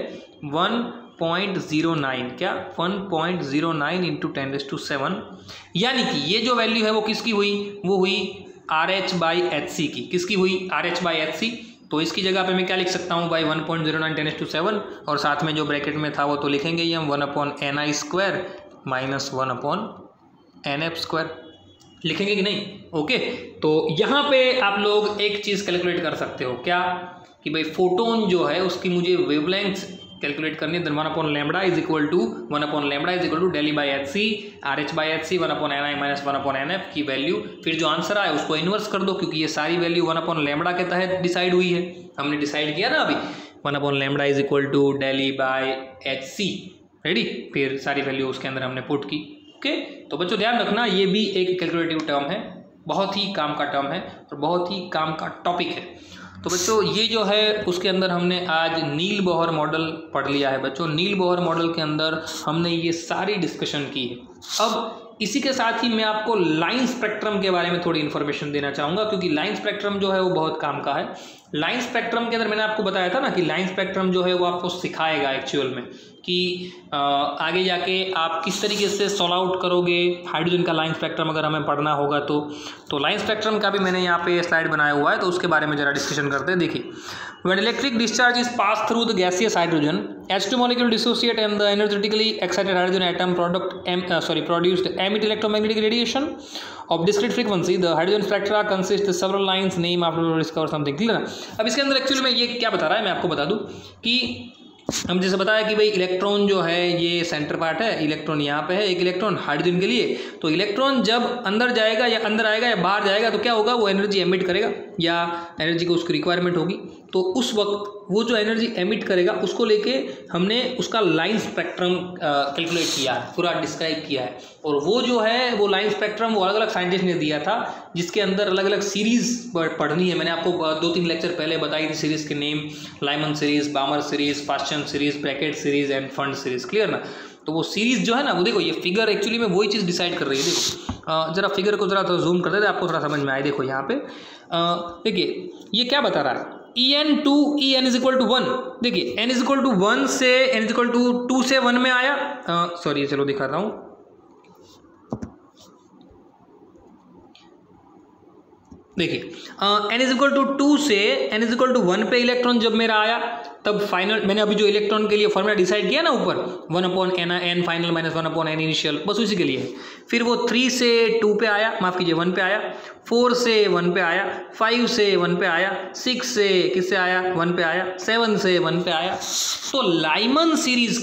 Speaker 1: 1.09, क्या 1.09 इंटू 10⁻7, यानी कि ये जो वैल्यू है वो किसकी हुई, वो हुई R H by H C की, किसकी हुई, R H by H C. तो इसकी जगह पे मैं क्या लिख सकता हूँ भाई, 1.09 10⁻7, और साथ में जो ब्रैकेट में था वो तो लिखेंगे ही हम, 1/ni square minus 1/nf square, लिखेंगे कि नहीं। ओके, तो यहाँ पे आप लोग एक चीज़ कैलकुलेट कर सकते हो, क्या कि भाई फोटोन जो है उसकी मुझे वेवलेंथ कैलकुलेट करनी है, 1/λ is equal to 1/λ is equal to del E by H C, R H by H C 1/ni minus 1/nf की वैल्यू, फिर जो आंसर आए उसको इन्वर्स कर दो, क्योंकि ये सारी वैल्यू 1/λ के तहत डिसाइड हुई है, हमने डिसाइड किया ना अभी, 1/λ is equal to del E by H C, ready, फिर सारी वैल्यू उसके अंदर हमने पुट की। ओके, तो बच्चों ध्यान रखना, ये भी एक कैलकुलेटिव टर्म है, बहुत ही काम का टर्म है और बहुत ही काम का टॉपिक है। तो बच्चों ये जो है उसके अंदर हमने आज नील बोहर मॉडल पढ़ लिया है। बच्चों नील बोहर मॉडल के अंदर हमने ये सारी डिस्कशन की है। अब इसी के साथ ही मैं आपको लाइन स्पेक्ट्रम के बारे में थोड़ी इन्फॉर्मेशन देना चाहूँगा, क्योंकि लाइन स्पेक्ट्रम जो है वो बहुत काम का है। लाइन स्पेक्ट्रम के अंदर मैंने आपको बताया था ना कि लाइन स्पेक्ट्रम जो है वो आपको सिखाएगा एक्चुअल में कि आगे जाके आप किस तरीके से सॉल्व आउट करोगे हाइड्रोजन का लाइन स्पेक्ट्रम अगर हमें पढ़ना होगा तो लाइन स्पेक्ट्रम का भी मैंने यहाँ पे स्लाइड बनाया हुआ है, तो उसके बारे में जरा डिस्कशन करते हैं। देखिए, when electric discharge is pass through the gaseous hydrogen, H2 molecule dissociate and the energetically excited hydrogen atom produced emit electromagnetic radiation of discrete frequency. The hydrogen spectra consists of several lines named after discover something. Clear ना? अब इसके अंदर actually में ये क्या बता रहा है, मैं आपको बता दूं कि हम जैसे बताया कि भाई इलेक्ट्रॉन जो है ये सेंटर पार्ट है, इलेक्ट्रॉन यहाँ पे है, एक इलेक्ट्रॉन हाइड्रोजन के लिए, तो इलेक्ट्रॉन जब अंदर जाएगा या अंदर आएगा या बाहर जाएगा तो क्या होगा, वो एनर्जी एमिट करेगा या एनर्जी को उसकी रिक्वायरमेंट होगी, तो उस वक्त वो जो एनर्जी एमिट करेगा उसको लेके हमने उसका लाइन स्पेक्ट्रम कैलकुलेट किया है, पूरा डिस्क्राइब किया है। और वो जो है वो लाइन स्पेक्ट्रम वो अलग अलग साइंटिस्ट ने दिया था, जिसके अंदर अलग अलग सीरीज पढ़नी है। मैंने आपको 2-3 लेक्चर पहले बताई थी सीरीज के name, Lyman series, Balmer series, Paschen series, Brackett series and Pfund series. Clear ना? तो वो सीरीज जो है ना, वो देखो ये फिगर एक्चुअली में वही चीज़ डिसाइड कर रही है। देखो जरा फिगर को जरा तो जूम कर देते आपको थोड़ा समझ में आए। देखो यहाँ पे देखिए ये क्या बता रहा है, En2 En is equal to 1। देखिए n इज इक्वल टू 1 से n इज इक्वल टू 2 से 1 में आया, सॉरी चलो दिखाता हूँ। देखिए n इज इक्वल टू 2 से n इज इक्वल टू 1 पे इलेक्ट्रॉन जब मेरा आया, तब फाइनल मैंने अभी जो इलेक्ट्रॉन के लिए फॉर्मूला डिसाइड किया ना ऊपर 1/n final minus 1/n initial, बस उसी के लिए है। फिर वो 3 से 2 पे आया, माफ़ कीजिए 1 पे आया, 4 से 1 पे आया, 5 से 1 पे आया, 6 से किससे आया 1 पे आया, 7 से 1 पे आया। तो लाइमन सीरीज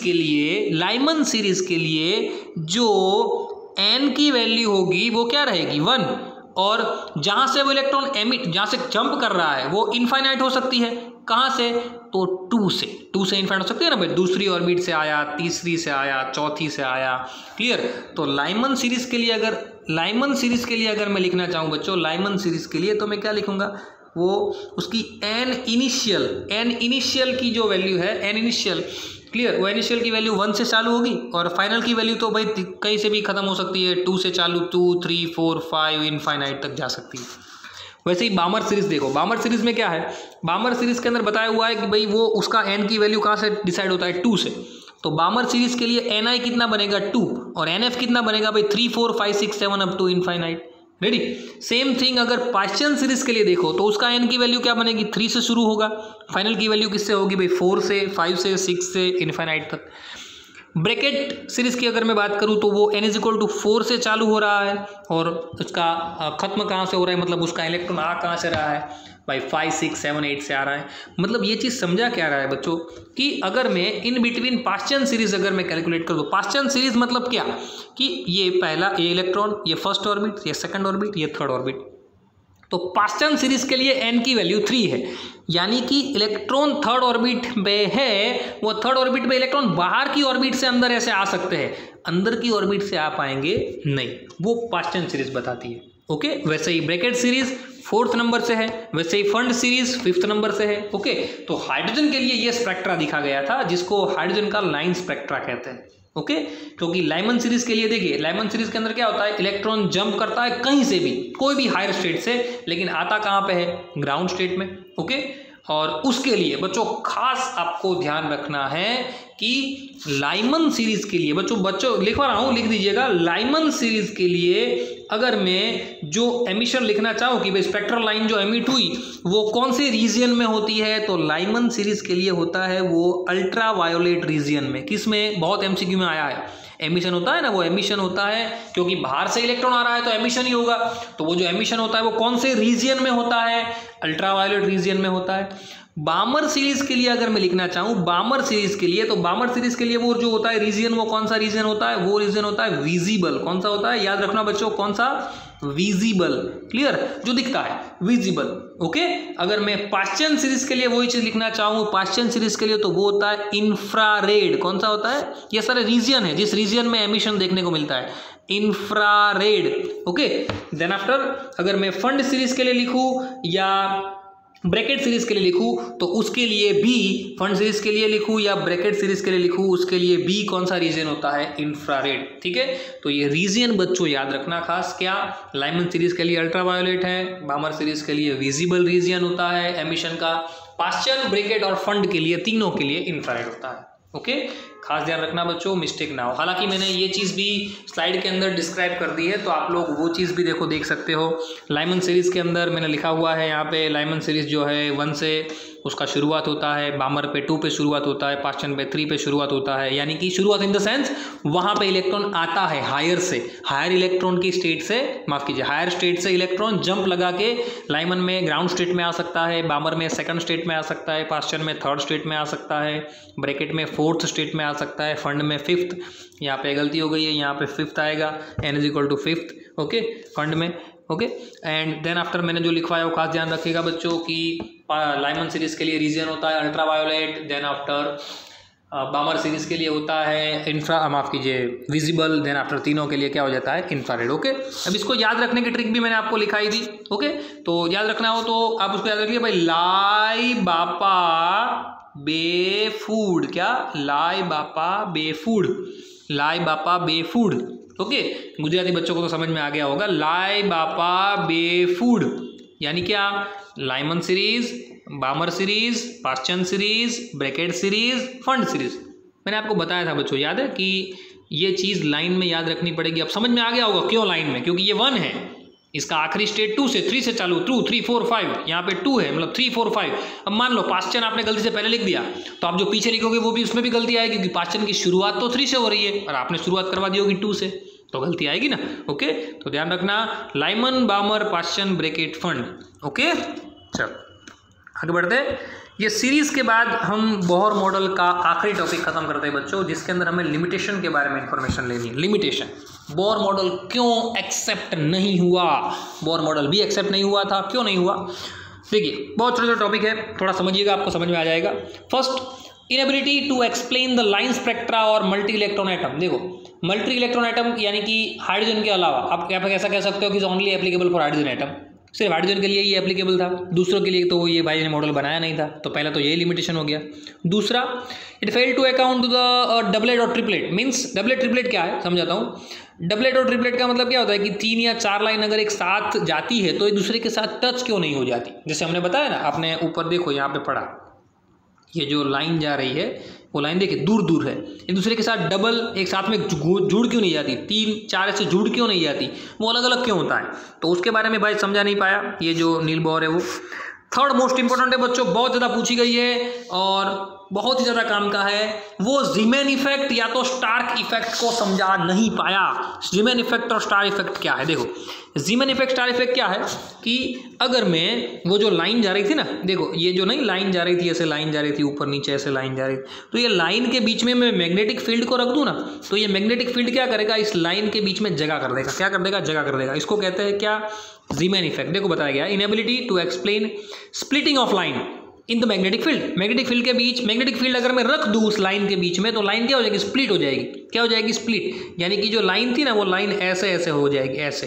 Speaker 1: के लिए जो n की वैल्यू होगी वो क्या रहेगी 1, और जहाँ से वो इलेक्ट्रॉन एमिट, जहाँ से जंप कर रहा है वो इनफाइनाइट हो सकती है। कहाँ से? तो 2 से इनफाइनाइट हो सकती है ना भाई, दूसरी ऑर्बिट से आया, तीसरी से आया, चौथी से आया। क्लियर? तो लाइमन सीरीज के लिए अगर मैं लिखना चाहूँ बच्चों, लाइमन सीरीज के लिए तो मैं क्या लिखूँगा, वो उसकी n इनिशियल की जो वैल्यू है, n इनिशियल, क्लियर, वो इनिशियल की वैल्यू 1 से चालू होगी, और फाइनल की वैल्यू तो भाई कहीं से भी खत्म हो सकती है, 2 से चालू 2, 3, 4, 5 इनफाइनाइट तक जा सकती है। वैसे ही बामर सीरीज देखो, बामर सीरीज में क्या है, बामर सीरीज के अंदर बताया हुआ है कि भाई वो उसका n की वैल्यू कहाँ से डिसाइड होता है 2 से। तो बामर सीरीज के लिए ni कितना बनेगा 2, और nf कितना बनेगा भाई 3, 4, 5, 6, 7 up to infinite. Ready? Same thing अगर पास्चन सीरीज के लिए देखो तो उसका n की वैल्यू क्या बनेगी, 3 से शुरू होगा, फाइनल की वैल्यू किससे होगी भाई 4 से, 5 से, 6 से इनफाइनाइट तक। ब्रैकेट सीरीज की अगर मैं बात करूं तो वो n इज इक्वल टू 4 से चालू हो रहा है, और उसका खत्म कहाँ से हो रहा है, मतलब उसका इलेक्ट्रॉन आ कहाँ से रहा है भाई 5, 6, 7, 8 से आ रहा है। मतलब ये चीज़ समझा क्या रहा है बच्चों, कि अगर मैं इन बिटवीन पास्चन सीरीज अगर मैं कैलकुलेट कर दूँ, पास्चन सीरीज मतलब क्या, कि ये पहला ये इलेक्ट्रॉन, ये फर्स्ट ऑर्बिट, ये सेकंड ऑर्बिट, ये थर्ड ऑर्बिट। तो पास्चन सीरीज के लिए n की वैल्यू 3 है, यानी कि इलेक्ट्रॉन थर्ड ऑर्बिट में है, वो थर्ड ऑर्बिट में इलेक्ट्रॉन बाहर की ऑर्बिट से अंदर ऐसे आ सकते हैं, अंदर की ऑर्बिट से आ पाएंगे नहीं, वो पास्चन सीरीज बताती है। ओके, वैसे ही ब्रैकेट सीरीज 4th नंबर से है, वैसे ही फंड सीरीज 5th नंबर से है। ओके, तो हाइड्रोजन के लिए ये स्पेक्ट्रा दिखा गया था, जिसको हाइड्रोजन का लाइन स्पेक्ट्रा कहते हैं। ओके, क्योंकि लाइमन सीरीज के लिए देखिए, लाइमन सीरीज के अंदर क्या होता है, इलेक्ट्रॉन जंप करता है कहीं से भी, कोई भी हायर स्टेट से, लेकिन आता कहाँ पे है, ग्राउंड स्टेट में। ओके, और उसके लिए बच्चों खास आपको ध्यान रखना है कि लाइमन सीरीज के लिए बच्चों लिखवा रहा हूँ, लिख दीजिएगा, लाइमन सीरीज के लिए अगर मैं जो एमिशन लिखना चाहूँ कि भाई स्पेक्ट्रल लाइन जो एमिट हुई वो कौन से रीजन में होती है, तो लाइमन सीरीज के लिए होता है वो अल्ट्रा वायोलेट रीजन में। किस में? बहुत एमसीक्यू में आया है, एमिशन होता है ना, वो एमिशन होता है क्योंकि बाहर से इलेक्ट्रॉन आ रहा है तो एमिशन ही होगा, तो वो जो एमिशन होता है वो कौन से रीजन में होता है, अल्ट्रावायलेट रीजन में होता है। बामर सीरीज के लिए अगर मैं लिखना चाहूँ, बामर सीरीज के लिए, तो बामर सीरीज के लिए वो जो होता है रीजन, वो कौन सा रीजन होता है, वो रीजन होता है विजिबल। कौन सा होता है, याद रखना बच्चों, कौन सा, विजिबल। क्लियर, जो दिखता है विजिबल। ओके, अगर मैं पास्चन सीरीज के लिए वही चीज लिखना चाहूँ, पास्चन सीरीज के लिए, तो वो होता है इंफ्रारेड। कौन सा होता है, ये सारे रीजन है जिस रीजन में एमिशन देखने को मिलता है, इंफ्रारेड। ओके, देन आफ्टर अगर मैं फंड सीरीज के लिए लिखूं या ब्रैकेट सीरीज के लिए लिखूं, तो उसके लिए भी, फंड सीरीज के लिए लिखूं या ब्रैकेट सीरीज के लिए लिखूं, उसके लिए भी कौन सा रीजन होता है, इंफ्रारेड। ठीक है, तो ये रीजन बच्चों याद रखना खास। क्या, लाइमन सीरीज के लिए अल्ट्रावायोलेट है, बामर सीरीज के लिए विजिबल रीजन होता है एमिशन का, पास्चन, ब्रैकेट और फंड के लिए, तीनों के लिए इंफ्रारेड होता है। ओके, खास ध्यान रखना बच्चों, मिस्टेक ना हो। हालांकि मैंने ये चीज़ भी स्लाइड के अंदर डिस्क्राइब कर दी है, तो आप लोग वो चीज़ भी देखो, देख सकते हो। लाइमन सीरीज़ के अंदर मैंने लिखा हुआ है यहाँ पे, लाइमन सीरीज़ जो है 1 से उसका शुरुआत होता है, बामर पे 2 पे शुरुआत होता है, पास्चन पे 3 पे शुरुआत होता है। यानी कि शुरुआत इन द सेंस वहाँ पे इलेक्ट्रॉन आता है हायर से, हायर इलेक्ट्रॉन की स्टेट से, माफ़ कीजिए, हायर स्टेट से इलेक्ट्रॉन जंप लगा के लाइमन में ग्राउंड स्टेट में आ सकता है, बामर में सेकंड स्टेट में आ सकता है, पास्चन में थर्ड स्टेट में आ सकता है, ब्रैकेट में फोर्थ स्टेट में आ सकता है, फंड में फिफ्थ। यहाँ पे गलती हो गई है, यहाँ पे फिफ्थ आएगा, n = फिफ्थ, ओके, फंड में, ओके। एंड देन आफ्टर मैंने जो लिखवाया वो खास ध्यान रखिएगा बच्चों कि लाइमन सीरीज़ के लिए रीजन होता है ultraviolet, then after Balmer series के लिए होता है माफ़ कीजिए विजिबल, देन आफ्टर तीनों के लिए क्या हो जाता है, इंफ्रारेड, ओके। अब इसको याद रखने की ट्रिक भी मैंने आपको लिखाई थी, ओके। तो याद रखना हो तो आप उसको याद रखिए भाई, लाई बापा बेफूड, क्या, लाई बापा बेफूड, लाई बापा बेफूड, ओके। गुजराती बच्चों को तो समझ में आ गया होगा, लाई बापा बेफूड यानी क्या, Lyman series, Balmer series, Paschen series, Brackett series, Pfund series. मैंने आपको बताया था बच्चों, याद है कि ये चीज़ लाइन में याद रखनी पड़ेगी। अब समझ में आ गया होगा क्यों लाइन में, क्योंकि ये 1 है, इसका आखिरी स्टेट 2 से 3 से चालू, 2 3 4 5, यहाँ पे 2 है, मतलब 3 4 5। अब मान लो पास्चन आपने गलती से पहले लिख दिया, तो आप जो पीछे लिखोगे वो भी उसमें भी गलती आएगी, क्योंकि पास्चन की शुरुआत तो 3 से हो रही है और आपने शुरुआत करवा दी होगी 2 से, तो गलती आएगी ना, ओके। तो ध्यान रखना, Lyman, Balmer, Paschen, Brackett, Pfund, okay. चलो आगे बढ़ते। ये सीरीज़ के बाद हम बोहर मॉडल का आखिरी टॉपिक खत्म करते हैं बच्चों, जिसके अंदर हमें लिमिटेशन के बारे में इंफॉर्मेशन लेनी है। लिमिटेशन, बोहर मॉडल क्यों एक्सेप्ट नहीं हुआ, बोहर मॉडल भी एक्सेप्ट नहीं हुआ था, क्यों नहीं हुआ। देखिए बहुत छोटा छोटा टॉपिक है, थोड़ा समझिएगा, आपको समझ में आ जाएगा। First, inability to explain the line spectra और मल्टी इलेक्ट्रॉन एटम। देखो मल्टी इलेक्ट्रॉन एटम यानी कि हाइड्रोजन के अलावा आप ऐसा कह सकते हो कि only applicable for hydrogen atom, सिर्फ हाइड्रोजन के लिए ये एप्लीकेबल था, दूसरों के लिए तो ये भाई ने मॉडल बनाया नहीं था, तो पहला तो यही लिमिटेशन हो गया। दूसरा, it fail to account the doublet और ट्रिपलेट। मीन्स डबलेट ट्रिपलेट क्या है समझाता हूँ। डबलेट और ट्रिपलेट का मतलब क्या होता है कि 3 या 4 लाइन अगर एक साथ जाती है तो एक दूसरे के साथ टच क्यों नहीं हो जाती। जैसे हमने बताया ना, आपने ऊपर देखो यहाँ पे पढ़ा, ये जो लाइन जा रही है वो लाइन देखिए दूर दूर है, एक दूसरे के साथ डबल एक साथ में जुड़ क्यों नहीं जाती, 3 4 ऐसे जुड़ क्यों नहीं जाती, वो अलग अलग क्यों होता है, तो उसके बारे में भाई समझा नहीं पाया ये जो नील बोहर है वो। थर्ड मोस्ट इंपॉर्टेंट है बच्चों, बहुत ज़्यादा पूछी गई है और बहुत ही ज़्यादा काम का है, वो ज़ीमैन इफेक्ट या तो स्टार्क इफेक्ट को समझा नहीं पाया। ज़ीमैन इफेक्ट और स्टार इफेक्ट क्या है, देखो ज़ीमैन इफेक्ट स्टार इफेक्ट क्या है कि अगर मैं वो जो लाइन जा रही थी ना, देखो ये जो नहीं लाइन जा रही थी, ऐसे लाइन जा रही थी ऊपर नीचे ऐसे लाइन जा रही थी, तो ये लाइन के बीच में मैं मैग्नेटिक फील्ड को रख दूँ ना, तो ये मैग्नेटिक फील्ड क्या करेगा, इस लाइन के बीच में जगह कर देगा, क्या कर देगा, जगह कर देगा। इसको कहते हैं क्या, ज़ीमैन इफेक्ट। देखो बताया गया, inability to explain splitting of line in the magnetic field. Magnetic field के बीच, मैग्नेटिक फील्ड अगर मैं रख दूँ उस लाइन के बीच में, तो लाइन क्या हो जाएगी, स्प्लिट हो जाएगी। क्या हो जाएगी, स्प्लिट, यानी कि जो लाइन थी ना वो लाइन ऐसे ऐसे हो जाएगी, ऐसे,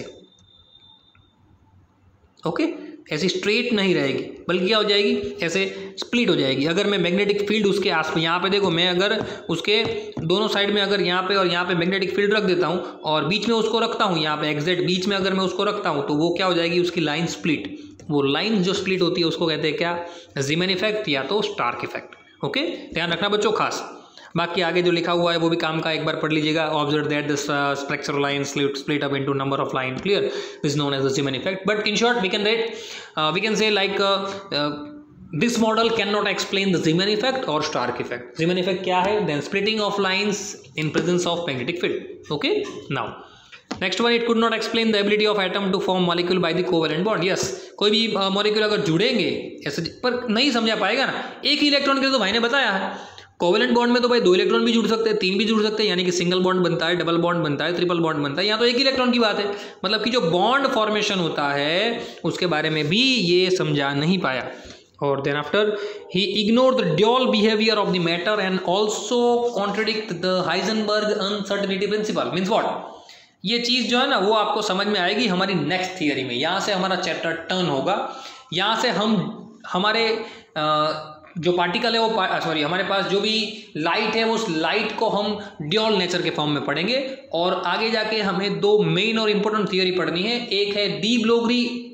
Speaker 1: ओके, ऐसी स्ट्रेट नहीं रहेगी, बल्कि क्या हो जाएगी, ऐसे स्प्लिट हो जाएगी। अगर मैं मैग्नेटिक फील्ड उसके आस पास, यहाँ पे देखो मैं अगर उसके दोनों साइड में अगर यहाँ पे और यहाँ पे मैग्नेटिक फील्ड रख देता हूँ और बीच में उसको रखता हूँ, यहाँ पे एग्जैक्ट बीच में अगर मैं उसको रखता हूँ, तो वो क्या हो जाएगी, उसकी लाइन स्प्लिट। वो लाइन जो स्प्लिट होती है उसको कहते हैं क्या, ज़ीमैन इफेक्ट या तो स्टार्क इफेक्ट, ओके। ध्यान रखना बच्चों खास। बाकी आगे जो लिखा हुआ है वो भी काम का, एक बार पढ़ लीजिएगा। Observe that the structural line split up into number of line, clear, this is known as the Zeeman effect. But in short we can say like this model can not explain the Zeeman effect और Stark effect. Zeeman effect क्या है, then splitting of lines in presence of magnetic field, okay. Now next one, it could not explain the ability of atom to form molecule by the covalent bond. Yes, कोई भी molecule अगर जुड़ेंगे ऐसे, पर नहीं समझा पाएगा ना, एक ही इलेक्ट्रॉन के लिए तो भाई ने बताया है, कोवेलेंट बॉन्ड में तो भाई 2 इलेक्ट्रॉन भी जुड़ सकते हैं, 3 भी जुड़ सकते हैं, यानी कि सिंगल बॉन्ड बनता है, डबल बॉन्ड बनता है, ट्रिपल बॉन्ड बनता है। यहाँ तो एक ही इलेक्ट्रॉन की बात है, मतलब कि जो बॉन्ड फॉर्मेशन होता है उसके बारे में भी ये समझा नहीं पाया। और then after he ignore the dual behaviour of the matter and also contradict the Heisenberg uncertainty principle. Means what, ये चीज़ जो है ना वो आपको समझ में आएगी हमारी नेक्स्ट थियरी में। यहाँ से हमारा चैप्टर टर्न होगा, यहाँ से हम हमारे जो पार्टिकल है वो हमारे पास जो भी लाइट है उस लाइट को हम ड्यूअल नेचर के फॉर्म में पढ़ेंगे। और आगे जाके हमें 2 मेन और इंपॉर्टेंट थियरी पढ़नी है, एक है de Broglie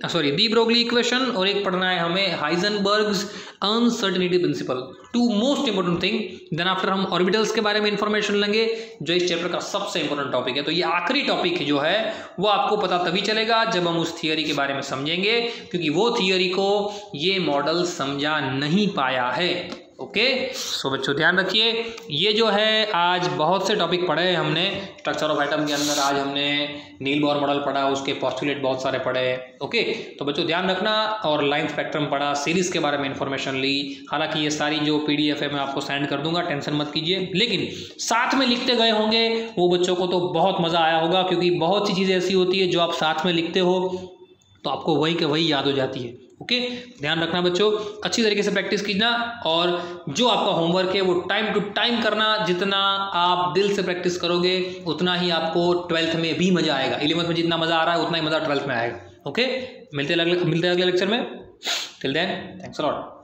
Speaker 1: de Broglie equation, और एक पढ़ना है हमें Heisenberg's uncertainty principle, two most important thing. Then after हम ऑर्बिटल्स के बारे में इंफॉर्मेशन लेंगे जो इस चैप्टर का सबसे इंपॉर्टेंट टॉपिक है। तो ये आखिरी टॉपिक जो है वो आपको पता तभी चलेगा जब हम उस थियरी के बारे में समझेंगे, क्योंकि वो थियरी को ये मॉडल समझा नहीं पाया है। ओके, सो बच्चों ध्यान रखिए, ये जो है आज बहुत से टॉपिक पढ़े हैं हमने स्ट्रक्चर ऑफ एटम के अंदर। आज हमने नील बोर मॉडल पढ़ा, उसके पोस्टुलेट बहुत सारे पढ़े। ओके, तो बच्चों ध्यान रखना, और लाइन स्पेक्ट्रम पढ़ा, सीरीज के बारे में इंफॉर्मेशन ली। हालांकि ये सारी जो PDF है मैं आपको सेंड कर दूंगा, टेंशन मत कीजिए, लेकिन साथ में लिखते गए होंगे वो बच्चों को तो बहुत मज़ा आया होगा, क्योंकि बहुत सी चीज़ें ऐसी होती है जो आप साथ में लिखते हो तो आपको वही के वही याद हो जाती है। ओके, ध्यान रखना बच्चों, अच्छी तरीके से प्रैक्टिस कीजिए, और जो आपका होमवर्क है वो टाइम टू टाइम करना। जितना आप दिल से प्रैक्टिस करोगे उतना ही आपको 12th में भी मज़ा आएगा। 11th में जितना मज़ा आ रहा है उतना ही मज़ा 12th में आएगा। ओके, मिलते हैं अगले लेक्चर में। Till then, thanks a lot.